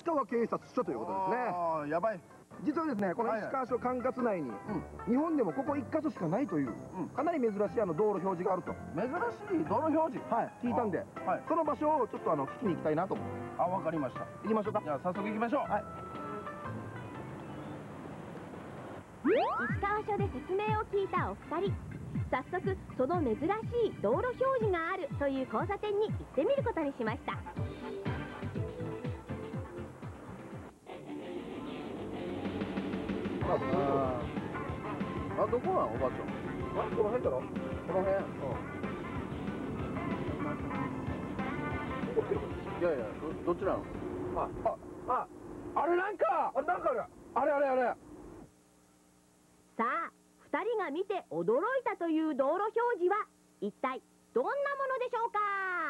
川警察署ということですね。 ああ、やばい。 実はですね、この石川署管轄内に、日本でもここ1箇所しかないという、かなり珍しい道路表示があると。 珍しい道路表示。 はい、聞いたんで、その場所をちょっと聞きに行きたいなと思って。 あ、わかりました。 行きましょうか。 じゃあ早速行きましょう。はい。 石川署で説明を聞いたお二人、早速その珍しい道路表示があるという交差点に行ってみることにしました。 あ、どこなのおばあちゃん。 この辺だろ。 この辺。いやいや、どちらの。 あれなんかあれなんかあれ。 さあ、2人が見て驚いたという道路表示は一体どんなものでしょうか。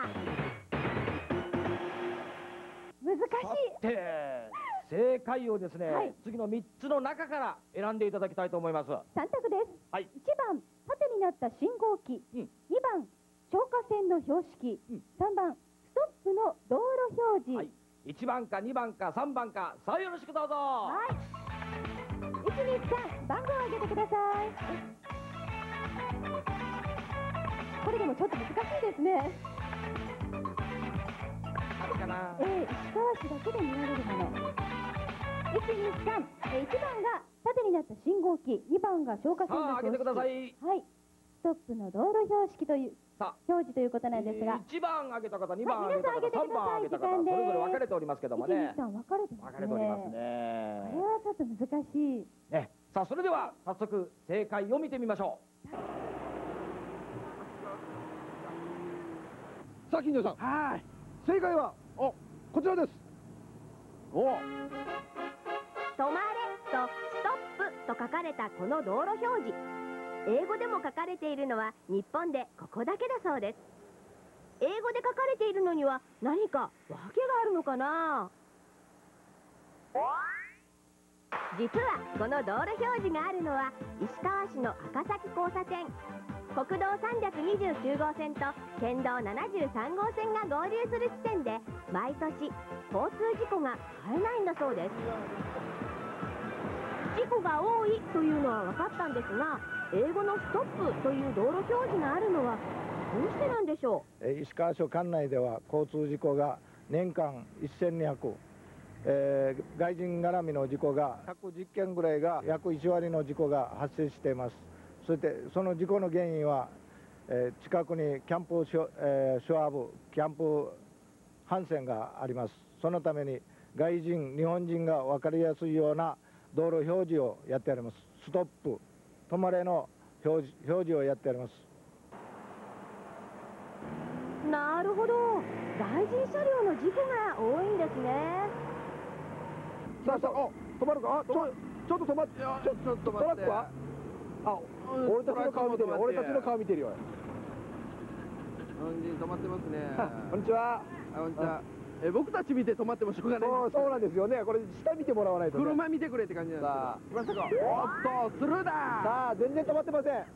難しい。 正解をですね、次の3つの中から選んでいただきたいと思います。 3択です。 はい。 1番、縦になった信号機。2番、消火栓の標識。3番、ストップの道路表示。 はい。1番か2番か3番か、さあよろしくどうぞ。 はい。123、番号を上げてください。これでもちょっと難しいですね。 あるかな。 石川市だけで見られるもの。123、1番が縦になった信号機、2番が消火栓の標識。 さあ、開けてください。 はい。ストップの道路標識という表示ということなんですが、 1番開けた方、2番開けた方、3番開けた方、それぞれ分かれておりますけどもね。 1、2、3分かれてますね。 分かれておりますね。 これはちょっと難しい。 ね、さあそれでは早速正解を見てみましょう。 さあ金城さん。はい。正解はこちらです。 止まれとストップと書かれたこの道路表示、英語でも書かれているのは日本でここだけだそうです。英語で書かれているのには何か訳があるのかな。実はこの道路表示があるのは石川市の赤崎交差点、国道329号線と県道73号線が合流する地点で毎年交通事故が絶えないんだそうです。事故が多いというのは分かったんですが、英語のストップという道路表示があるのはどうしてなんでしょう。 石川署管内では交通事故が年間1200、外人絡みの事故が110件ぐらいが約1割の事故が発生しています。そしてその事故の原因は、近くにキャンプショア部、キャンプハンセンがあります。そのために外人、日本人が分かりやすいような道路表示をやっております。ストップ、止まれの表示をやっております。 なるほど、外人車両の事故が多いんですね。 さあ止まるか。ちょっと止まって。ちょっと待って。トラックは俺たちの顔見てるよ。俺たちの顔見てるよ。 日本人止まってますね。 こんにちは。 こんにちは。僕たち見て止まってもしょうがない。 そうなんですよね。これ下見てもらわないと。 車見てくれって感じなんですけど。来ましたか。おっとスルーだ。 さあ全然止まってません。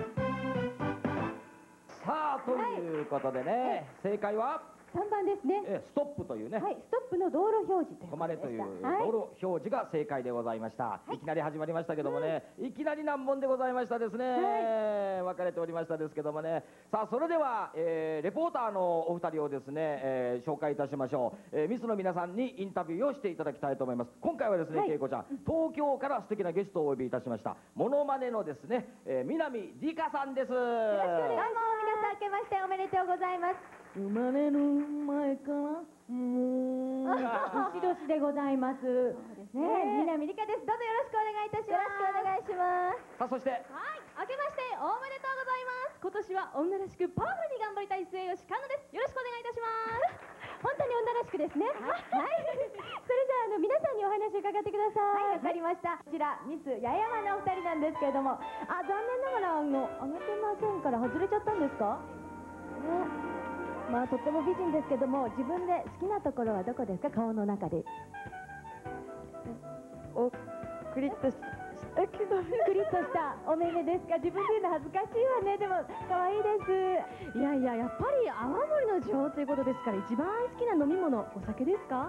さあということでね、正解は 3番ですね。 ストップというね、 はい、ストップの道路表示という止まれという道路表示が正解でございました。いきなり始まりましたけどもね、いきなり難問でございましたですね。分かれておりましたですけどもね。さあそれでは、レポーターのお二人をですね、紹介いたしましょう。ミスの皆さんにインタビューをしていただきたいと思います。今回はですね、恵子ちゃん、東京から素敵なゲストをお呼びいたしました。モノマネのですね、南理香さんです。よろしくお願いします。 どうも皆さん明けましておめでとうございます。 生まれる前から年々でございます。そうですね。南理香です。どうぞよろしくお願いいたします。よろしくお願いします。 さあそして、 はい、明けましておめでとうございます。今年は女らしくパワフルに頑張りたい末吉香奈です。よろしくお願いいたします。 本当に女らしくですね。はい。それじゃあ皆さんにお話を伺ってください。はい、わかりました。こちらミス八重山のお二人なんですけれども、残念ながらあげてませんから外れちゃったんですか？まあとっても美人ですけども、自分で好きなところはどこですか？顔の中で。 クリッとしたけどクリッとしたお目目ですか？自分で言うの恥ずかしいわね。でも可愛いです。 いやいや、やっぱり泡盛の女王ということですから、一番好きな飲み物お酒ですか？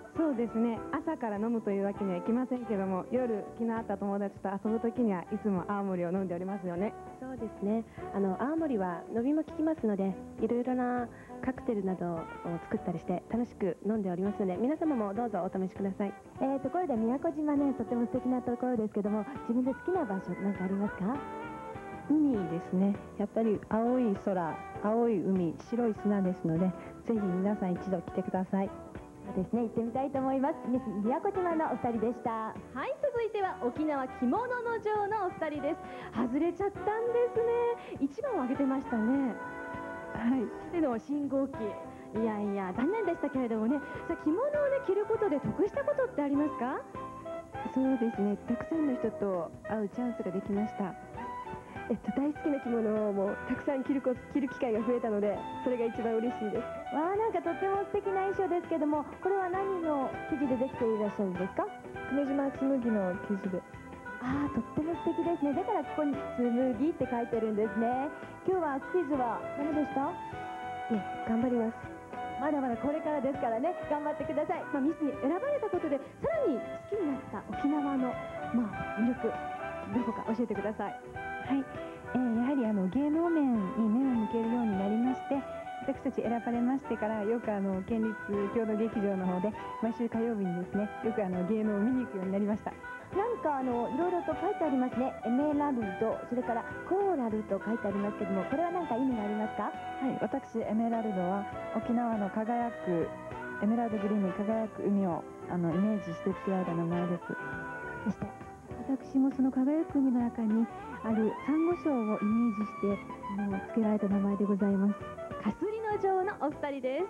そうですね、朝から飲むというわけにはいきませんけども、夜気の合った友達と遊ぶときにはいつも青森を飲んでおりますよね。 そうですね、青森は飲みも効きますので、いろいろなカクテルなどを作ったりして楽しく飲んでおりますので、皆様もどうぞお試しください。 ところで宮古島ね、とても素敵なところですけども、自分で好きな場所なんかありますか？ 海ですね。やっぱり青い空、青い海、白い砂ですので、ぜひ皆さん一度来てください。 そうですね、行ってみたいと思います。ミス宮古島のお二人でした。 はい、続いては沖縄着物の女王のお二人です。外れちゃったんですね。一番を挙げてましたね。はい。での信号機。いやいや、残念でしたけれどもね。さあ、着物をね、着ることで得したことってありますか？ そうですね、たくさんの人と会うチャンスができました。大好きな着物をもうたくさん着る機会が増えたので、それが一番嬉しいです。 わあ、なんかとっても素敵な衣装ですけども、これは何の生地でできていらっしゃるんですか？ 久米島紬の生地で。 ああ、とっても素敵ですね。だからここに紬って書いてるんですね。今日はクイズは何でした？ 頑張ります。 まだまだこれからですからね、頑張ってください。 ミスに選ばれたことで、さらに好きになった沖縄の、魅力、どこか教えてください。 はい、やはり芸能面に目を向けるようになりまして、私たち選ばれましてからよく県立郷土劇場の方で毎週火曜日にですね、よく芸能を見に行くようになりました。 なんかいろいろと書いてありますね。エメラルド、それからコーラルと書いてありますけども、これは何か意味がありますか？ はい、私エメラルドは沖縄の輝くエメラルドグリーンに輝く海をイメージして付けられた名前です。 そして私もその輝く海の中にあるサンゴ礁をイメージして付けられた名前でございます。 かすりの女王のお二人です。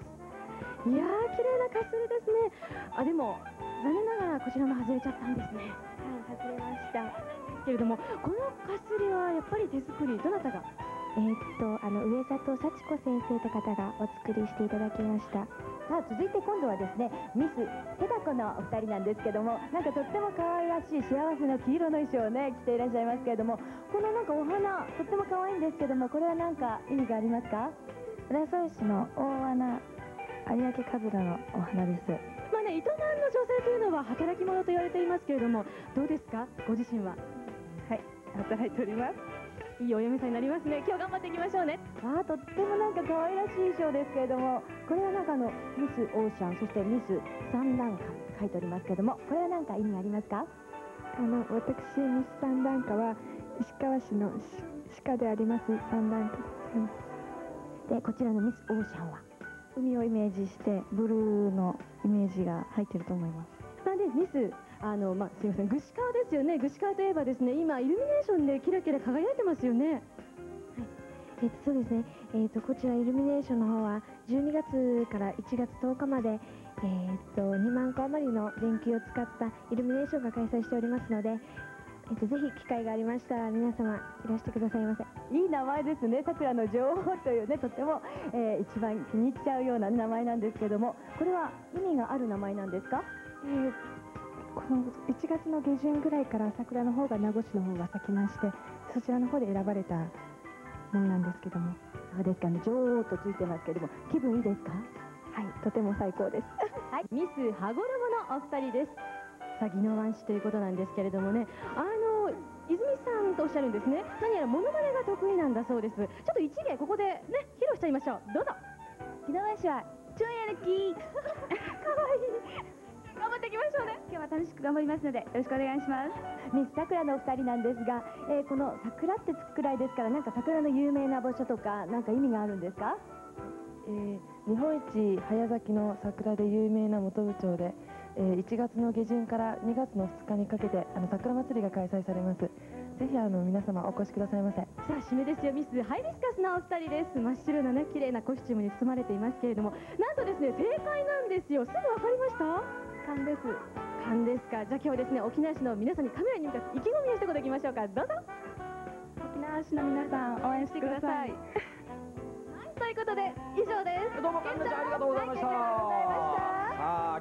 いやー、綺麗なかすりですね。でも残念ながらこちらも外れちゃったんですね。 はい、外れました。 けれども、このかすりはやっぱり手作り、どなたが？ 上里幸子先生という方がお作りしていただきました。 さあ、続いて今度はですね、ミス手だこのお二人なんですけども、なんかとっても可愛らしい幸せな黄色の衣装をね着ていらっしゃいますけれども、このなんかお花とっても可愛いんですけども、これは何か意味がありますか？ 浦添市の大穴有明かずらのお花です。 営んの女性というのは働き者と言われていますけれども、どうですか、ご自身は？ はい、働いております。 いいお嫁さんになりますね。今日頑張っていきましょうね。 とってもなんか可愛らしい衣装ですけれども、これはなんかミスオーシャン、そしてミス産卵花書いておりますけれども、これは何か意味ありますか？ 私ミス産卵花は石川市の鹿であります産卵花で、こちらのミスオーシャンは海をイメージしてブルーのイメージが入っていると思います。 ミスすいません、具志川ですよね。具志川といえばですね、今イルミネーションでキラキラ輝いてますよね。 はい、そうですね。こちらイルミネーションの方は12月から1月10日まで2万個余りの電球を使ったイルミネーションが開催しておりますので、ぜひ機会がありましたら皆様いらしてくださいませ。 いい名前ですね。桜の女王というね、とっても、一番気に入っちゃうような名前なんですけども、これは意味がある名前なんですか？ この1月の下旬ぐらいから桜の方が名護市の方が咲きまして、そちらの方で選ばれたものなんですけども。 そうですかね、女王とついてますけども、気分いいですか？ はい、とても最高です。 はい、ミス羽衣のお二人です。さあ、宜野湾市ということなんですけれどもね、泉さんとおっしゃるんですね。何やらモノマネが得意なんだそうです。ちょっと一芸ここでね、披露しちゃいましょう。どうぞ。 宜野湾市は超やる気。 かわいい。頑張っていきましょうね。 今日は楽しく頑張りますのでよろしくお願いします。ミス桜のお二人なんですが、この桜ってつくくらいですから、なんか桜の有名な場所とかなんか意味があるんですか？ 日本一早咲きの桜で有名な本部町で、1月の下旬から2月の2日にかけて桜祭りが開催されます。ぜひ皆様お越しくださいませ。 さあ、締めですよ。ミスハイビスカスのお二人です。真っ白なね、綺麗なコスチュームに包まれていますけれども、なんとですね、正解なんですよ。すぐわかりました？ 勘です。 勘ですか。じゃあ今日はですね、沖縄市の皆さんにカメラに向かって意気込みを一言いきましょうか。どうぞ。 沖縄市の皆さん応援してください。 ということで以上です。 どうも神田ちゃんありがとうございました。さあ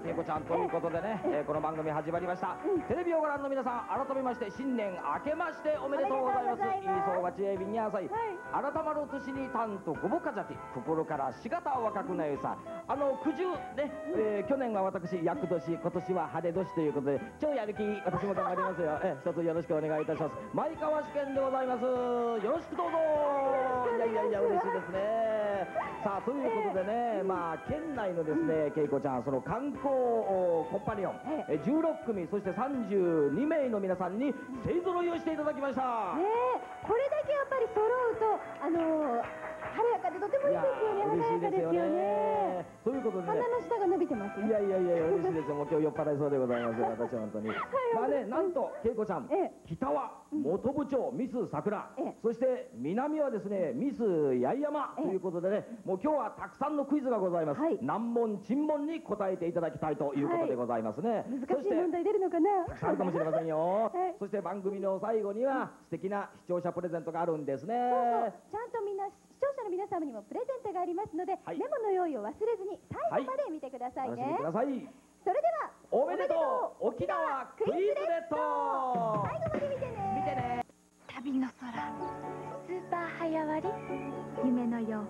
恵子ちゃんということでね、この番組始まりました。テレビをご覧の皆さん、改めまして新年明けましておめでとうございます。いいそうがちえびにあさい。改まる年にたんとごぼかじゃて、心からしがた若くなゆさ。九十ね、去年は私厄年、今年は晴れ年ということで、超やる気、私も頑張りますよ。一つよろしくお願いいたします。前川試験でございます。よろしくどうぞ。いや嬉しいですね。さあということでね、県内のですね、恵子ちゃん、その観光コンパニオン16組、そして32名の皆さんに勢ぞろいをしていただきました。 これだけやっぱり揃うと晴れやかでとてもいいですよね。 嬉しいですよね。ということで、 鼻の下が伸びてますよ。 いや嬉しいですよ。もう今日酔っ払いそうでございます。私本当に。なんと恵子ちゃん、北は本部長ミス桜、そして南はですねミス八重山ということでね、もう今日はたくさんのクイズがございます。難問珍問に答えていただきたいということでございますね。 難しい問題出るのかな。 あるかもしれませんよ。そして番組の最後には素敵な視聴者プレゼントがあるんですね。 ちゃんとみんな視聴者の皆様にもプレゼントがありますので、メモの用意を忘れずに最後まで見てくださいね。それではおめでとう沖縄クイズレッド。 最後まで見てね。 旅の空、スーパー早割り、夢のよ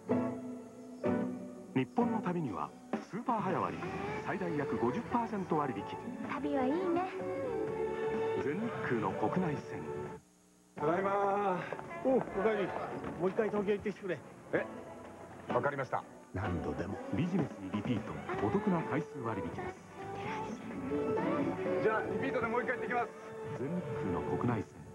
う。日本の旅にはスーパー早割り最大約 50% 割引。 旅はいいね。 全日空の国内線。 ただいま。おかえり。もう一回東京行ってきてくれ。 わかりました。何度でもビジネスにリピート、お得な回数割引です。 じゃあリピートでもう一回行ってきます。 全日空の国内線。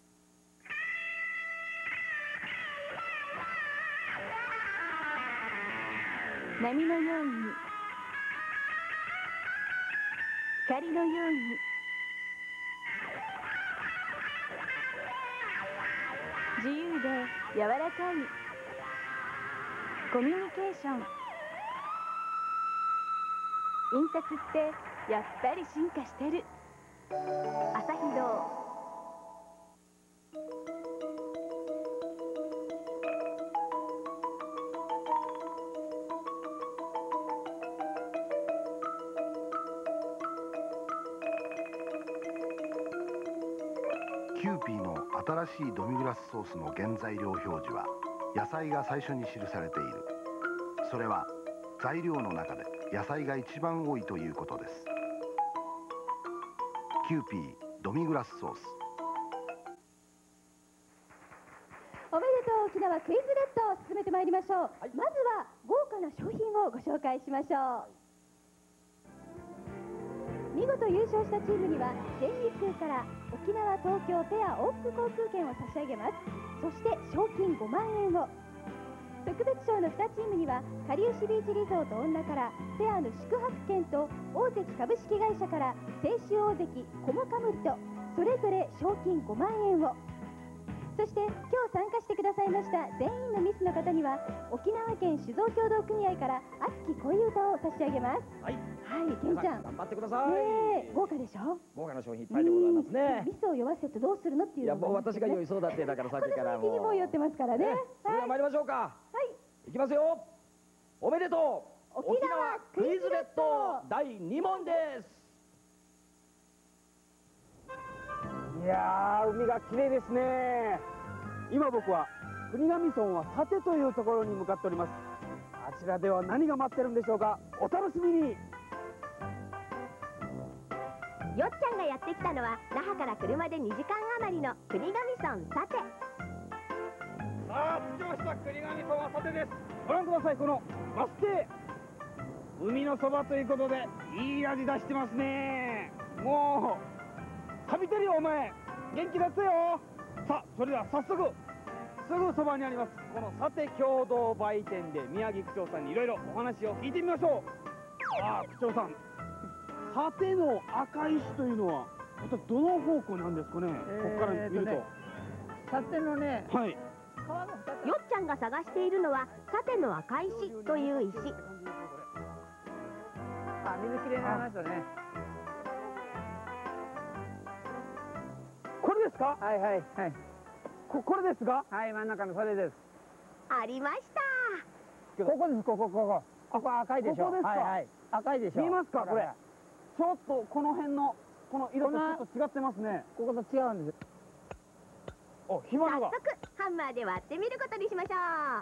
波のように、光のように、自由で柔らかいコミュニケーション。印刷ってやっぱり進化してる。朝日堂。 キューピーの新しいドミグラスソースの原材料表示は野菜が最初に記されている。それは材料の中で野菜が一番多いということです。キューピードミグラスソース。 おめでとう沖縄クイズレッドを進めてまいりましょう。まずは豪華な商品をご紹介しましょう。見事優勝したチームには全日空から沖縄東京ペア往復航空券を差し上げます。そして賞金5万円を。特別賞の2チームにはかりゆしビーチリゾート女からペアの宿泊券と大関株式会社から青州大関コモカムットそれぞれ賞金5万円を。そして今日参加してくださいました全員のミスの方には沖縄県酒造協同組合から熱き恋歌を差し上げます。ケンちゃん頑張ってください。 豪華でしょ。 豪華な商品いっぱいでございますね。 ミスを酔わせてどうするのっていう。 いやもう私が酔いそうだってだからさっきからもう。 この雰囲気にも酔ってますからね。 それでは参りましょうか。いきますよ。おめでとう沖縄クイズレッド第2問です。 いやー、海が綺麗ですね。今僕は国頭村はさてというところに向かっております。あちらでは何が待ってるんでしょうか。お楽しみに。 よっちゃんがやってきたのは那覇から車で2時間余りの国頭村さて。 さあ着きました。国頭村はさてです。ご覧ください、このバス停。海のそばということでいい味出してますね。もう錆びてるよお前。元気出せよ。さあそれでは早速すぐそばにありますこのさて共同売店で宮城区長さんにいろいろお話を聞いてみましょう。ああ区長さん、さての赤石というのはまたどの方向なんですかね。ここから見るとさてのね、 はい、 よっちゃんが探しているのはさての赤石という石。 あ、水きれいな話だね。 これですか。 はいはいはい。 これですか。 はい、真ん中のそれです。 ありました。 ここです。ここ赤いでしょ。 ここですか。 はいはい。 赤いでしょ。 見えますかこれ。ちょっとこの辺のこの色とちょっと違ってますね。 ここと違うんです。 お、火花が。 早速ハンマーで割ってみることにしましょ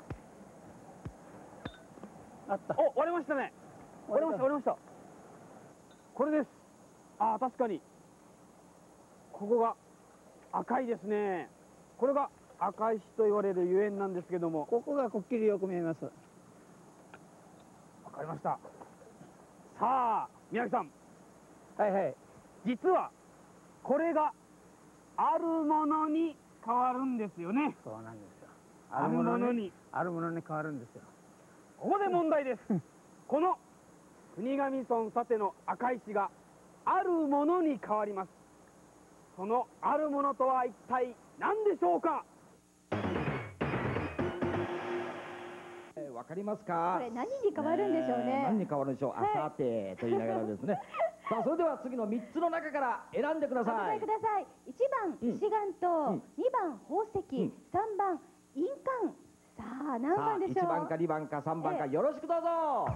う。 あった。 お、割れましたね。割れました割れました。これです。ああ、確かにここが赤いですね。これが赤石と言われるゆえんなんですけども、 ここがくっきりよく見えます。 わかりました。さあ宮城さん、 はいはい。 実はこれがあるものに変わるんですよね。 そうなんですよ。 あるものにあるものに変わるんですよ。 ここで問題です。この国頭村さての赤石があるものに変わります。そのあるものとは一体何でしょうか。 わかりますか。 これ何に変わるんでしょうね。 何に変わるんでしょう。さてと言いながらですね。さあそれでは次の3つの中から選んでください。 お答えください。1番石岩と、2番宝石、3番印鑑。さあ何番でしょう。 1番か2番か3番か、よろしくどうぞ。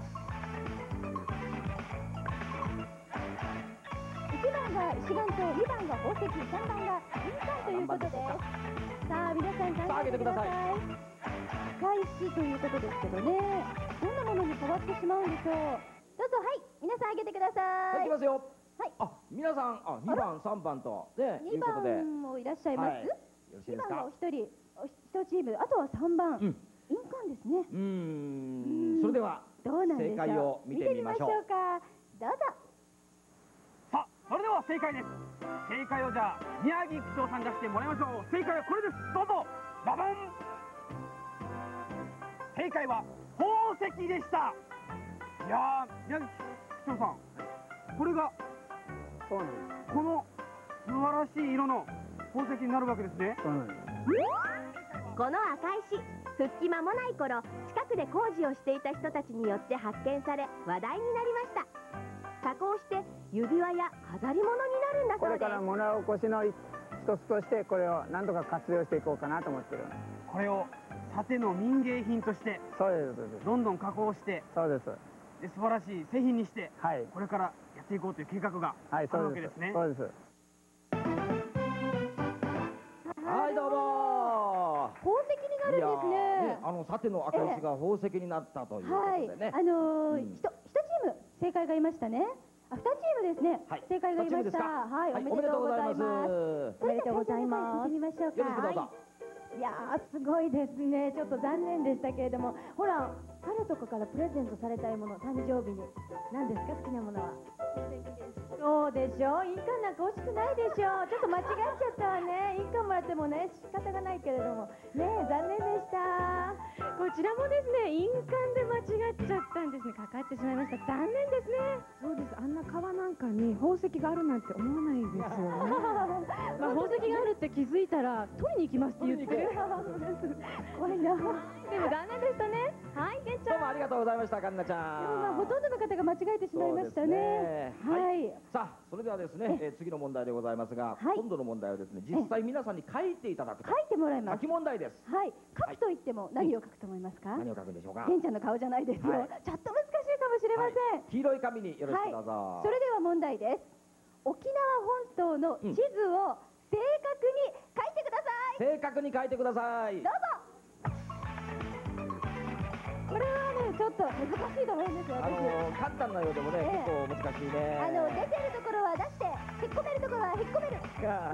1番が石岩と、2番が宝石、3番が印鑑ということです。さあ皆さん考えてください。赤石ということですけどね、どんなものに変わってしまうんでしょう。どうぞ、はい、皆さんあげてください。 はい、いきますよ。 はい。 あ、皆さん、2番、3番と、ね、 2番もいらっしゃいます。 よろしいです 2番がか。 お一人、1チーム、あとは3番、印鑑ですね。 それでは、 どうなんでしょう。 正解を見てみましょう。 か。どうぞ。 さあそれでは正解です。正解をじゃあ宮城区長さんに出してもらいましょう。正解はこれです。どうぞ。ババン。正解は宝石でした。いやー、宮城区長さん、これがそうなんです。 この素晴らしい色の宝石になるわけですね。 そうなんです。 この赤石、復帰間もない頃、近くで工事をしていた人たちによって発見され話題になりました。加工して指輪や飾り物になるんだそうです。 これから物起こしの一つとしてこれを何とか活用していこうかなと思ってる。 これをさての民芸品としてそうです。 どんどん加工して、 そうです。 で素晴らしい製品にして、 はい。 これからやっていこうという計画があはい、 るわけですね。 そうです。 はい、どうも。 宝石になるんですね。 さての赤石が宝石になったということでね。 一チーム正解がいましたね。2チームですね。正解がいました。はい、おめでとうございます。おめでとうございます。見てみましょうか。 よろしくどうぞ。 いやー、すごいですね。ちょっと残念でしたけれども、ほら、彼とかからプレゼントされたいもの、誕生日に何ですか、好きなものは。そうでしょ、印鑑なんか欲しくないでしょ。ちょっと間違っちゃったわね。印鑑もらってもね、仕方がないけれどもね、残念でした。 こちらもですね、印鑑で間違っちゃったんですね。かかってしまいました。残念ですね。 そうです。あんな川なんかに宝石があるなんて思わないですよね。 まあ宝石があるって気づいたら取りに行きますって言って。 怖いな。 でも残念でしたね。はい、けんちゃん。 どうもありがとうございました、かんなちゃん。 でもまあほとんどの方が間違えてしまいましたね。はい。 さあ、それではですね、次の問題でございますが、今度の問題はですね、実際皆さんに書いていただくと。 書いてもらいます。 書き問題です。 はい。書くと言っても何を書くと思いますか。 何を書くんでしょうか。 けんちゃんの顔じゃないですよ。ちょっと難しいかもしれません。 黄色い紙によろしくどうぞ。 それでは問題です。沖縄本島の地図を正確に書いてください。 正確に書いてください。 どうぞ。これはね、ちょっと難しいと思うんですよ。 簡単なようでもね、結構難しいね。 出てるところは出して、引っ込めるところは引っ込める。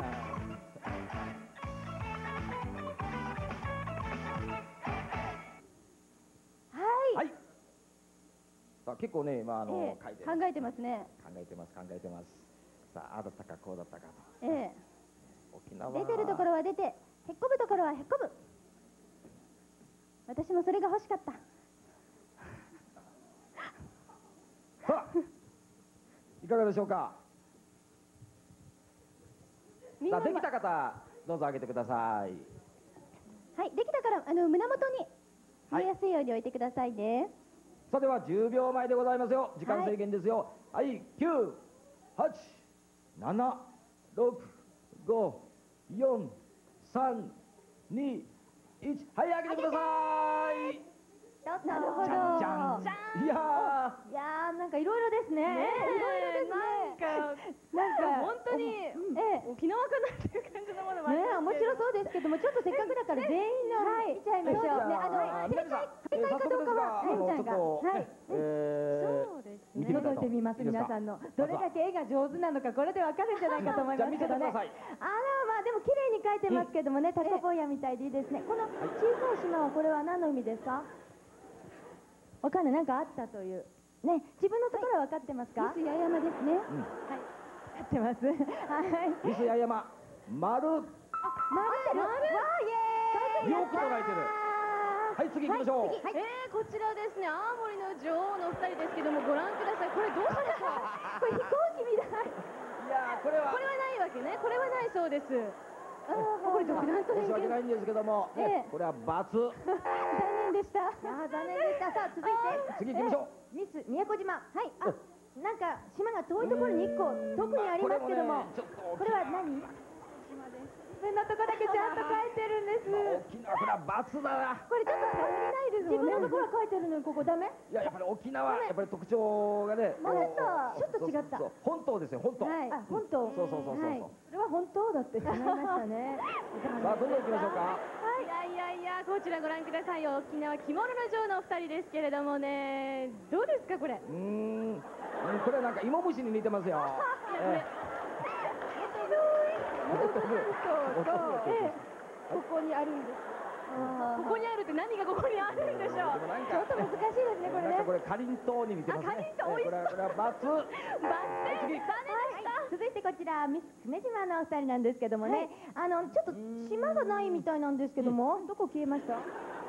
はい。さあ、結構ね、今書いて。 考えてますね。 考えてます。さあ、ああだったか、こうだったかと。沖縄。 出てるところは出て、引っ込むところは引っ込む。私もそれが欲しかった。 さあ、いかがでしょうか。さあ、できた方、どうぞ上げてください。 はい、できたから胸元に見えやすいように置いてくださいね。 さあ、では10秒前でございますよ。時間制限ですよ。はい、9、8、7、6、5、4、3、2、1、はい、上げてください。 なるほど。 じゃんじゃん。いやいやーなんかいろいろですね。いろいろですね。なんか本当に沖縄かなっていう感じのものもありねます面白そうですけどもちょっとせっかくだから全員の見ちゃいましょう。正解かどうかはねんちゃんがそうですね。 覗いてみます皆さんのどれだけ絵が上手なのかこれでわかるんじゃないかと思いますけどね。あらまあでも綺麗に描いてますけどもねタコ坊やみたいでいいですね。この小さい島はこれは何の意味ですか？わかんないなんかあったというね自分のところは分かってますか？ミス八重山ですね。はい分かってます。はいミス八重山丸。 丸ってる。わーイエーイ。 よく捉えてる。はい次行きましょう。 こちらですね青森の女王のお二人ですけどもご覧ください。これどうしたでしょう？ これ飛行機みたい。 いやこれはないわけね。これはないそうです。これ独断と申し訳ないんですけども、これは×。 残念でした。残念でした。さあ続いて次行きましょう。ミス宮古島。はいあなんか島が遠いところに1個特にありますけどもこれは何？自分のとこだけちゃんと書いてるんです。 沖縄これは×だな。 これちょっと頼りないですもんね。自分のところは書いてるのにここダメ？ いややっぱり沖縄やっぱり特徴がね。 ちょっと違った。 本島ですよ本島。 はい本島。 そうそうそうそう。 それは本当だってしまいましたね。 さあどんどん行きましょうか。 いやこちらご覧くださいよ。沖縄着物の女王のお二人ですけれどもねどうですかこれ？ これなんか芋虫に似てますよ。 ここにあるんです。 ここにあるって何がここにあるんでしょう？ ちょっと難しいですねこれね。 これかりんとうに似てますね。これは×。 続いてこちらミス久米島のお二人なんですけどもね、ちょっと島がないみたいなんですけども、どこ消えました？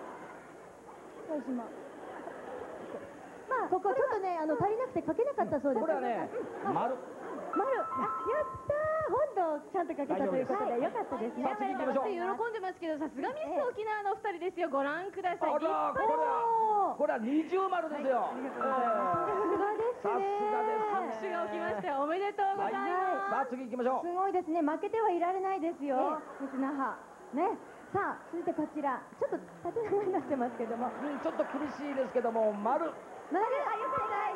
島。まあここちょっとね足りなくて書けなかったそうです。 これはね丸。 やったー本堂ちゃんと書けたということでよかったですね。 喜んでますけどさすがミス沖縄のお二人ですよ。ご覧ください。 これは二重丸ですよ。 さすがですね。 拍手が起きましたよ。おめでとうございます。 さあ次行きましょう。 すごいですね。負けてはいられないですよ。ミス那覇ね。さあ続いてこちらちょっと縦長になってますけども、 ちょっと苦しいですけども丸。 よかった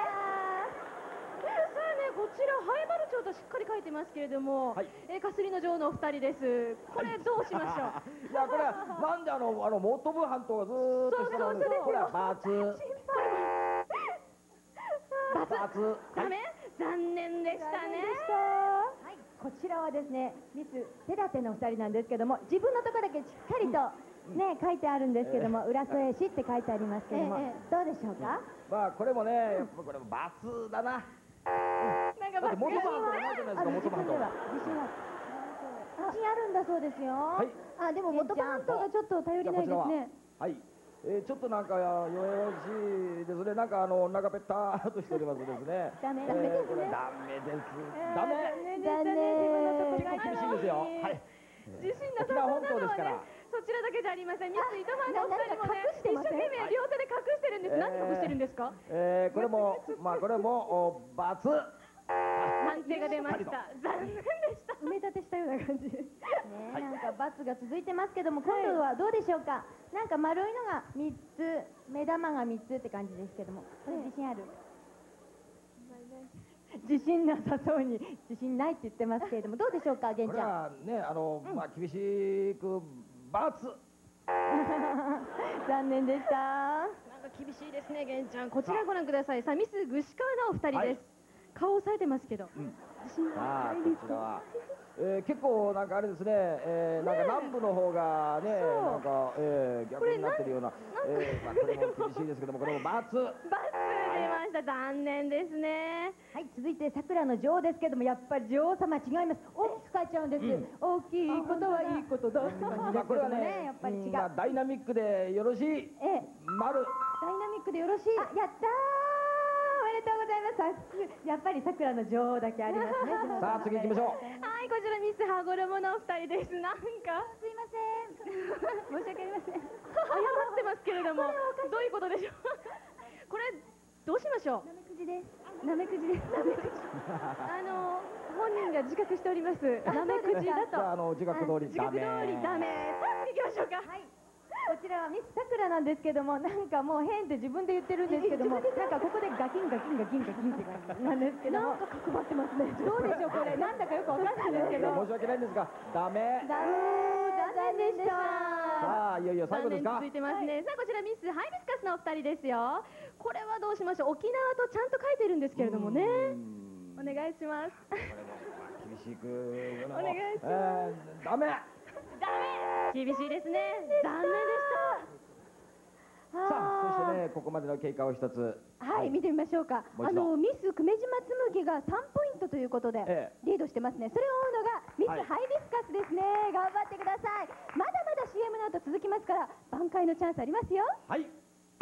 こちら灰原町としっかり書いてますけれども、かすりの女王のお二人です。これどうしましょう？ いやこれはなんで本部半島がずーっと下なんですか？これは×。 ダメ？残念でしたね。 はいこちらはですねミス手立ての二人なんですけども自分のところだけしっかりとね書いてあるんですけども浦添市って書いてありますけどもどうでしょうか？ まあこれもねやっぱこれも×だな。 なんか元半島ないじゃないですか元半島。 自信あるんだそうですよ。でも元半島がちょっと頼りないですね。 はい。ちょっとなんか弱々しいですね。なんか中ぺったーとしておりますですね。 ダメですね。 ダメです。ダメ。 残念。 結構厳しいですよ。はい。 自信なさそうなのはねそちらだけじゃありません。ミス糸満のお二人もね一生懸命両手で隠してるんです。何隠してるんですか？ これも×。 判定が出ました。残念でした。 埋め立てしたような感じです。ねなんか×が続いてますけども今度はどうでしょうか？なんか丸いのが3つ目玉が3つって感じですけどもこれ自信ある？自信なさそうに自信ないって言ってますけれどもどうでしょうか玄ちゃん？ これはね厳しく×。 残念でした。 なんか厳しいですね玄ちゃん。こちらご覧ください。さあミス具志川のお二人です。顔を押さえてますけど。自信さあこちらは結構なんかあれですねなんか南部の方がねなんか逆になってるようなこれも厳しいですけどもこれも×。 ×出ました。残念ですね。 はい続いて桜の女王ですけどもやっぱり女王様違います。大きく書いちゃうんです。大きいことはいいことだって感じですけどもねやっぱり違う。 ダイナミックでよろしい。丸。 ダイナミックでよろしい。やったーおめでとうございます。やっぱり桜の女王だけありますね。 さあ次行きましょう。 はいこちらミス羽衣のお二人です。なんかすいません申し訳ありません。 謝ってますけれどもどういうことでしょう？これどうしましょう？ なめくじです。なめくじです。 本人が自覚しております。なめくじだと。 自覚通りダメ。 さあ次行きましょうか。はい。 こちらはミスさくらなんですけども、なんかもう変って自分で言ってるんですけども、なんかここでガキンガキンガキンガキンって感じなんですけども、なんか角張ってますね。どうでしょうこれ、なんだかよくわかんないんですけど。 申し訳ないんですが、ダメ。 残念でした。 さあ、いよいよ最後ですか。 続いてますね。さあ、こちらミスハイビスカスのお二人ですよ。これはどうしましょう。沖縄とちゃんと書いてるんですけれどもね。お願いします。 厳しく。 お願いします。 ダメ。 厳しいですね。残念でした。 さあ、そしてね、ここまでの経過を一つ。 はい、見てみましょうか。ミス久米島紬が3ポイントということで、リードしてますね。それを追うのがミスハイビスカスですね。頑張ってください。まだまだ CM の後続きますから、挽回のチャンスありますよ。 はい。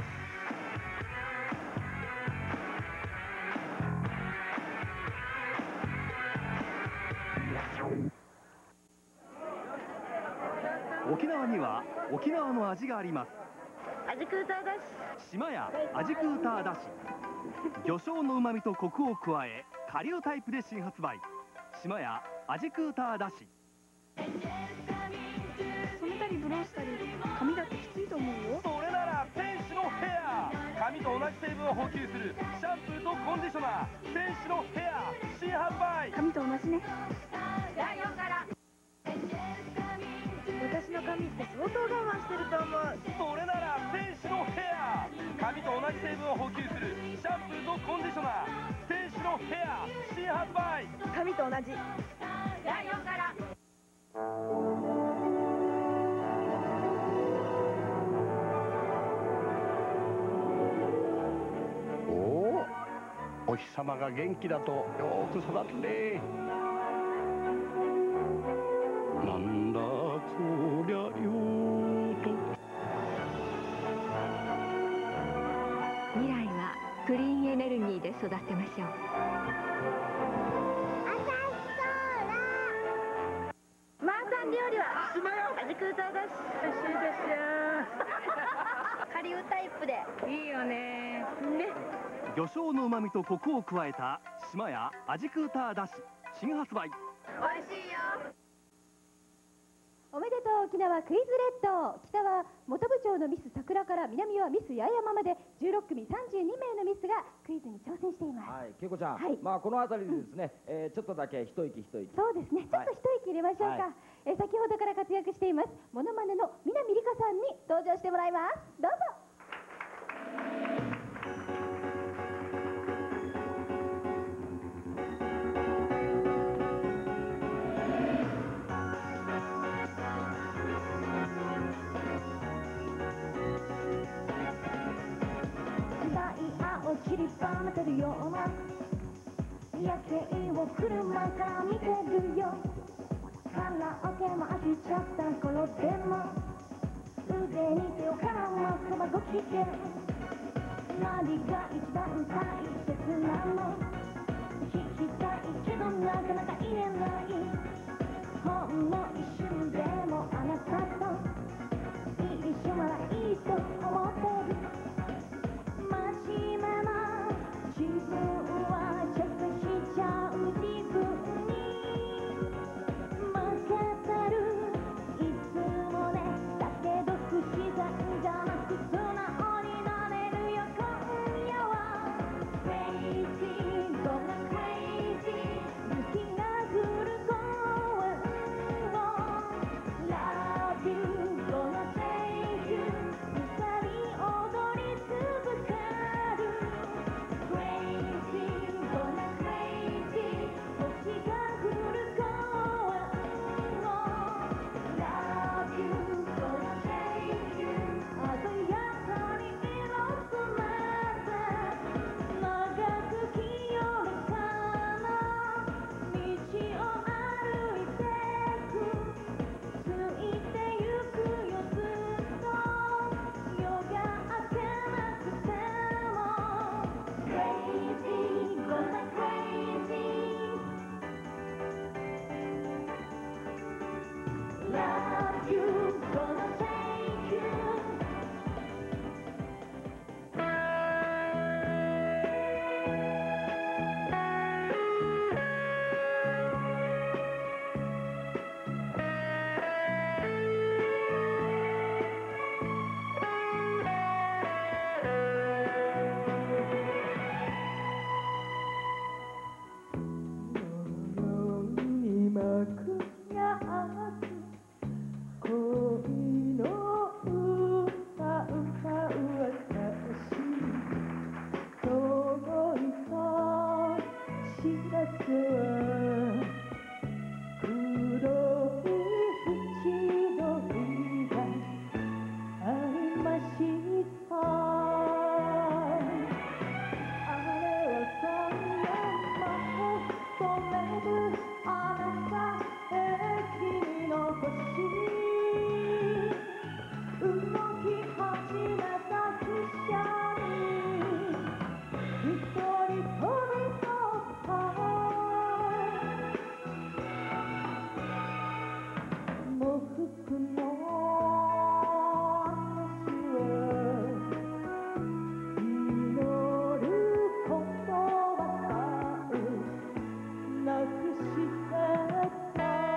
沖縄には沖縄の味があります。 アジクーターだし。 島やアジクーターだし。魚醤の旨味とコクを加え、顆粒タイプで新発売。島やアジクーターだし。 染めたりブローしたり髪だってきついと思うよ。 それなら天使のヘア、髪と同じ成分を補給するシャンプーとコンディショナー、天使のヘア新発売。 髪と同じね。 ライオンから私の髪って相当我慢してると思う。 それなら天使のヘア、髪と同じ成分を補給するシャンプーとコンディショナー、天使のヘア新発売。 髪と同じ。 ライオンから。 お日様が元気だとよく育つね。なんだこりゃよーと。 未来はクリーンエネルギーで育てましょう。 マーサン料理は島よアジクーターだし。美味しいですよ。顆粒タイプでいいよね。ね。 魚醤の旨味とコクを加えた島やアジクーターだし新発売。 美味しいよ。 おめでとう沖縄クイズレッド。北は本部長のミス桜から、南はミス八重山まで16組32名のミスがクイズに挑戦しています。 はい、恵子ちゃん、まあこの辺りでですね、ちょっとだけ一息一息。 そうですね、ちょっと一息入れましょうか。先ほどから活躍していますモノマネの南理香さんに登場してもらいます。どうぞ。散りばめてるような夜景を車から見てるよ。カラオケも飽きちゃった頃でも腕に手をかますまご機嫌。何が一番大切なの聞きたいけどなかなか言えない。ほんの一瞬でもあなたと一緒ならいいと思ってる。真面目な自分はチェックしちゃう自分に負けてるいつもね。だけど不自然じゃなく素直になれるよ今夜は。クレイジーらずは黒い縁取りがありましたあれは3年前染めるあなたへ君の星動き始めた汽車に一人飛び乗った喪服の私は祈ることばかりなくしてた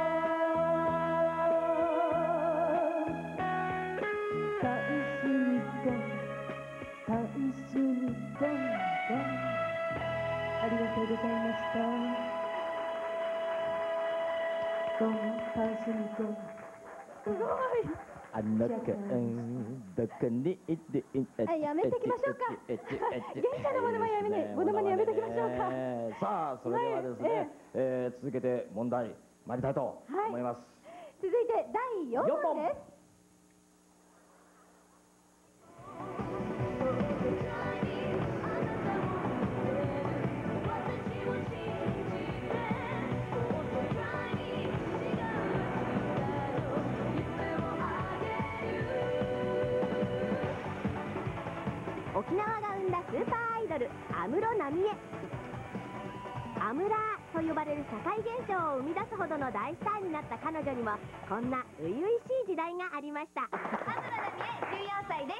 ダンスにゴンダンスにゴンゴンありがとうございましたゴンダンスにゴンすごいあの子どこにいてやめてきましょうか現在のものまねやめてきましょうかさあそれではですね、続けて問題参りたいと思います、 続いて第4問です沖縄が生んだスーパーアイドル安室奈美恵アムラーと呼ばれる社会現象を生み出すほどの大スターになった彼女にもこんな初々しい時代がありました。安室奈美恵14歳です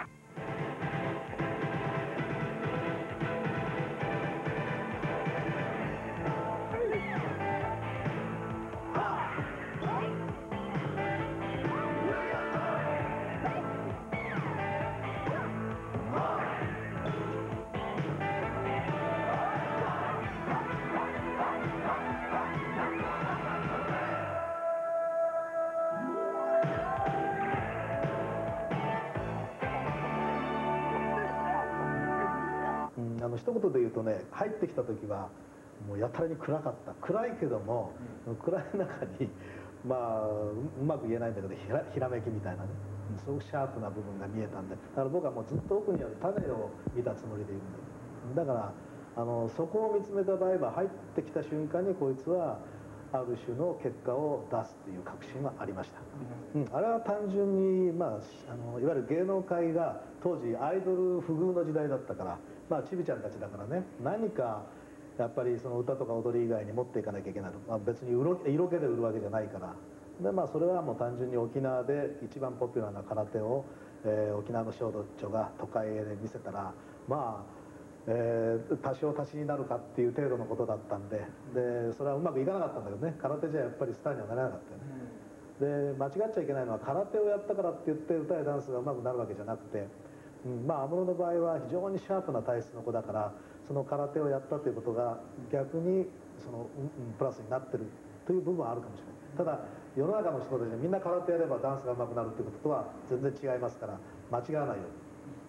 一言で言うとね、入ってきた時はもうやたらに暗かった。暗いけども、暗い中にまあうまく言えないんだけどひらめきみたいなね、すごくシャープな部分が見えたんで、だから僕はもうずっと奥にある種を見たつもりでいるんだ。だからそこを見つめた場合は入ってきた瞬間にこいつはある種の結果を出すという確信はありました。あれは単純に、まあ、いわゆる芸能界が当時アイドル不遇の時代だったから、まあ、ちびちゃんたちだからね、何かやっぱりその歌とか踊り以外に持っていかなきゃいけない、まあ、別に色気で売るわけじゃないからで、まあ、それはもう単純に沖縄で一番ポピュラーな空手を、沖縄の少女が都会で見せたらまあ多少足しになるかっていう程度のことだったんで、それはうまくいかなかったんだけどね、空手じゃやっぱりスターにはなれなかったよね。で間違っちゃいけないのは空手をやったからって言って歌やダンスがうまくなるわけじゃなくて、まあ安室の場合は非常にシャープな体質の子だから、その空手をやったということが逆にその、プラスになってるという部分はあるかもしれない。ただ世の中の人たちみんな空手やればダンスがうまくなるということとは全然違いますから、間違わないように。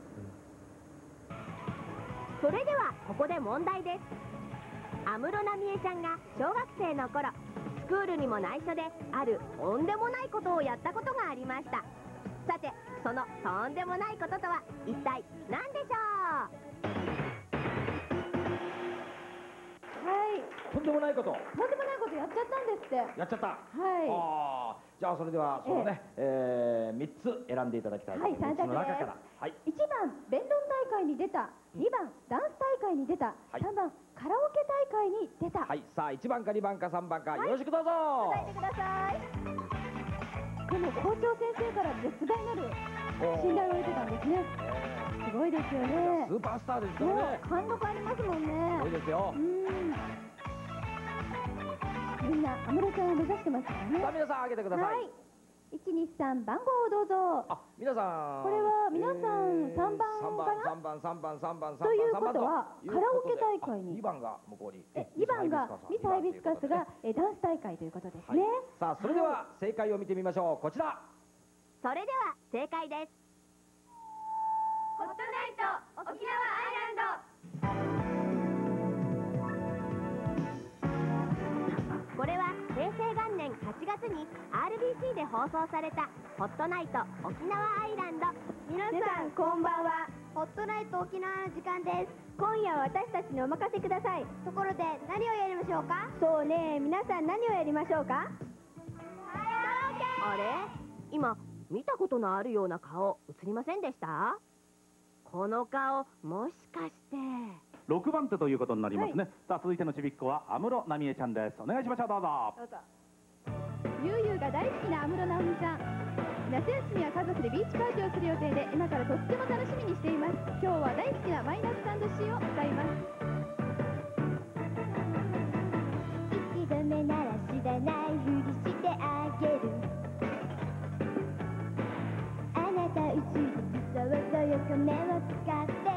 それではここで問題です。安室奈美恵ちゃんが小学生の頃、スクールにも内緒であるとんでもないことをやったことがありました。さてそのとんでもないこととは一体何でしょう。 はい、 とんでもないこと。 とんでもないことやっちゃったんですって。 やっちゃった。 はい。 じゃあそれではそのね、3つ選んでいただきたいと思います。3つの中から。はい。 1番弁論大会に出た、2番ダンス大会に出た、3番カラオケ大会に出た。 はい。さあ1番か2番か3番か、よろしくどうぞ。 答えてください。でも校長先生から絶大なる信頼を得てたんですね。すごいですよね。 スーパースターですからね。 貫禄ありますもんね。 そうですよ。 みんな安室ちゃんを目指してますからね。 さあ皆さん挙げてください。はい。 123番号をどうぞ。 あ、皆さん。 これは皆さん3番かな。 3番。 ということはカラオケ大会に。 2番が向こうに。 2番がミスハイビスカスがダンス大会ということですね。 さあそれでは正解を見てみましょう。こちら。 それでは正解です。 ホットナイト沖縄アイランド。 ABC で放送されたホットナイト沖縄アイランド。 皆さんこんばんは。ホットナイト沖縄の時間です。今夜は私たちにお任せください。ところで何をやりましょうか？そうね、皆さん何をやりましょうか？ あれ、今見たことのあるような顔映りませんでした？この顔もしかして。 6番手ということになりますね。さあ続いてのちびっこは安室奈美恵ちゃんです。お願いしましょう。どうぞ。 ゆうゆうが大好きな安室奈美ちゃん。夏休みは家族でビーチパーティーをする予定で、今からとっても楽しみにしています。今日は大好きなマイナスサンド C を歌います。 一度目なら知らないふりしてあげる。あなたうちでそうそう横目を使って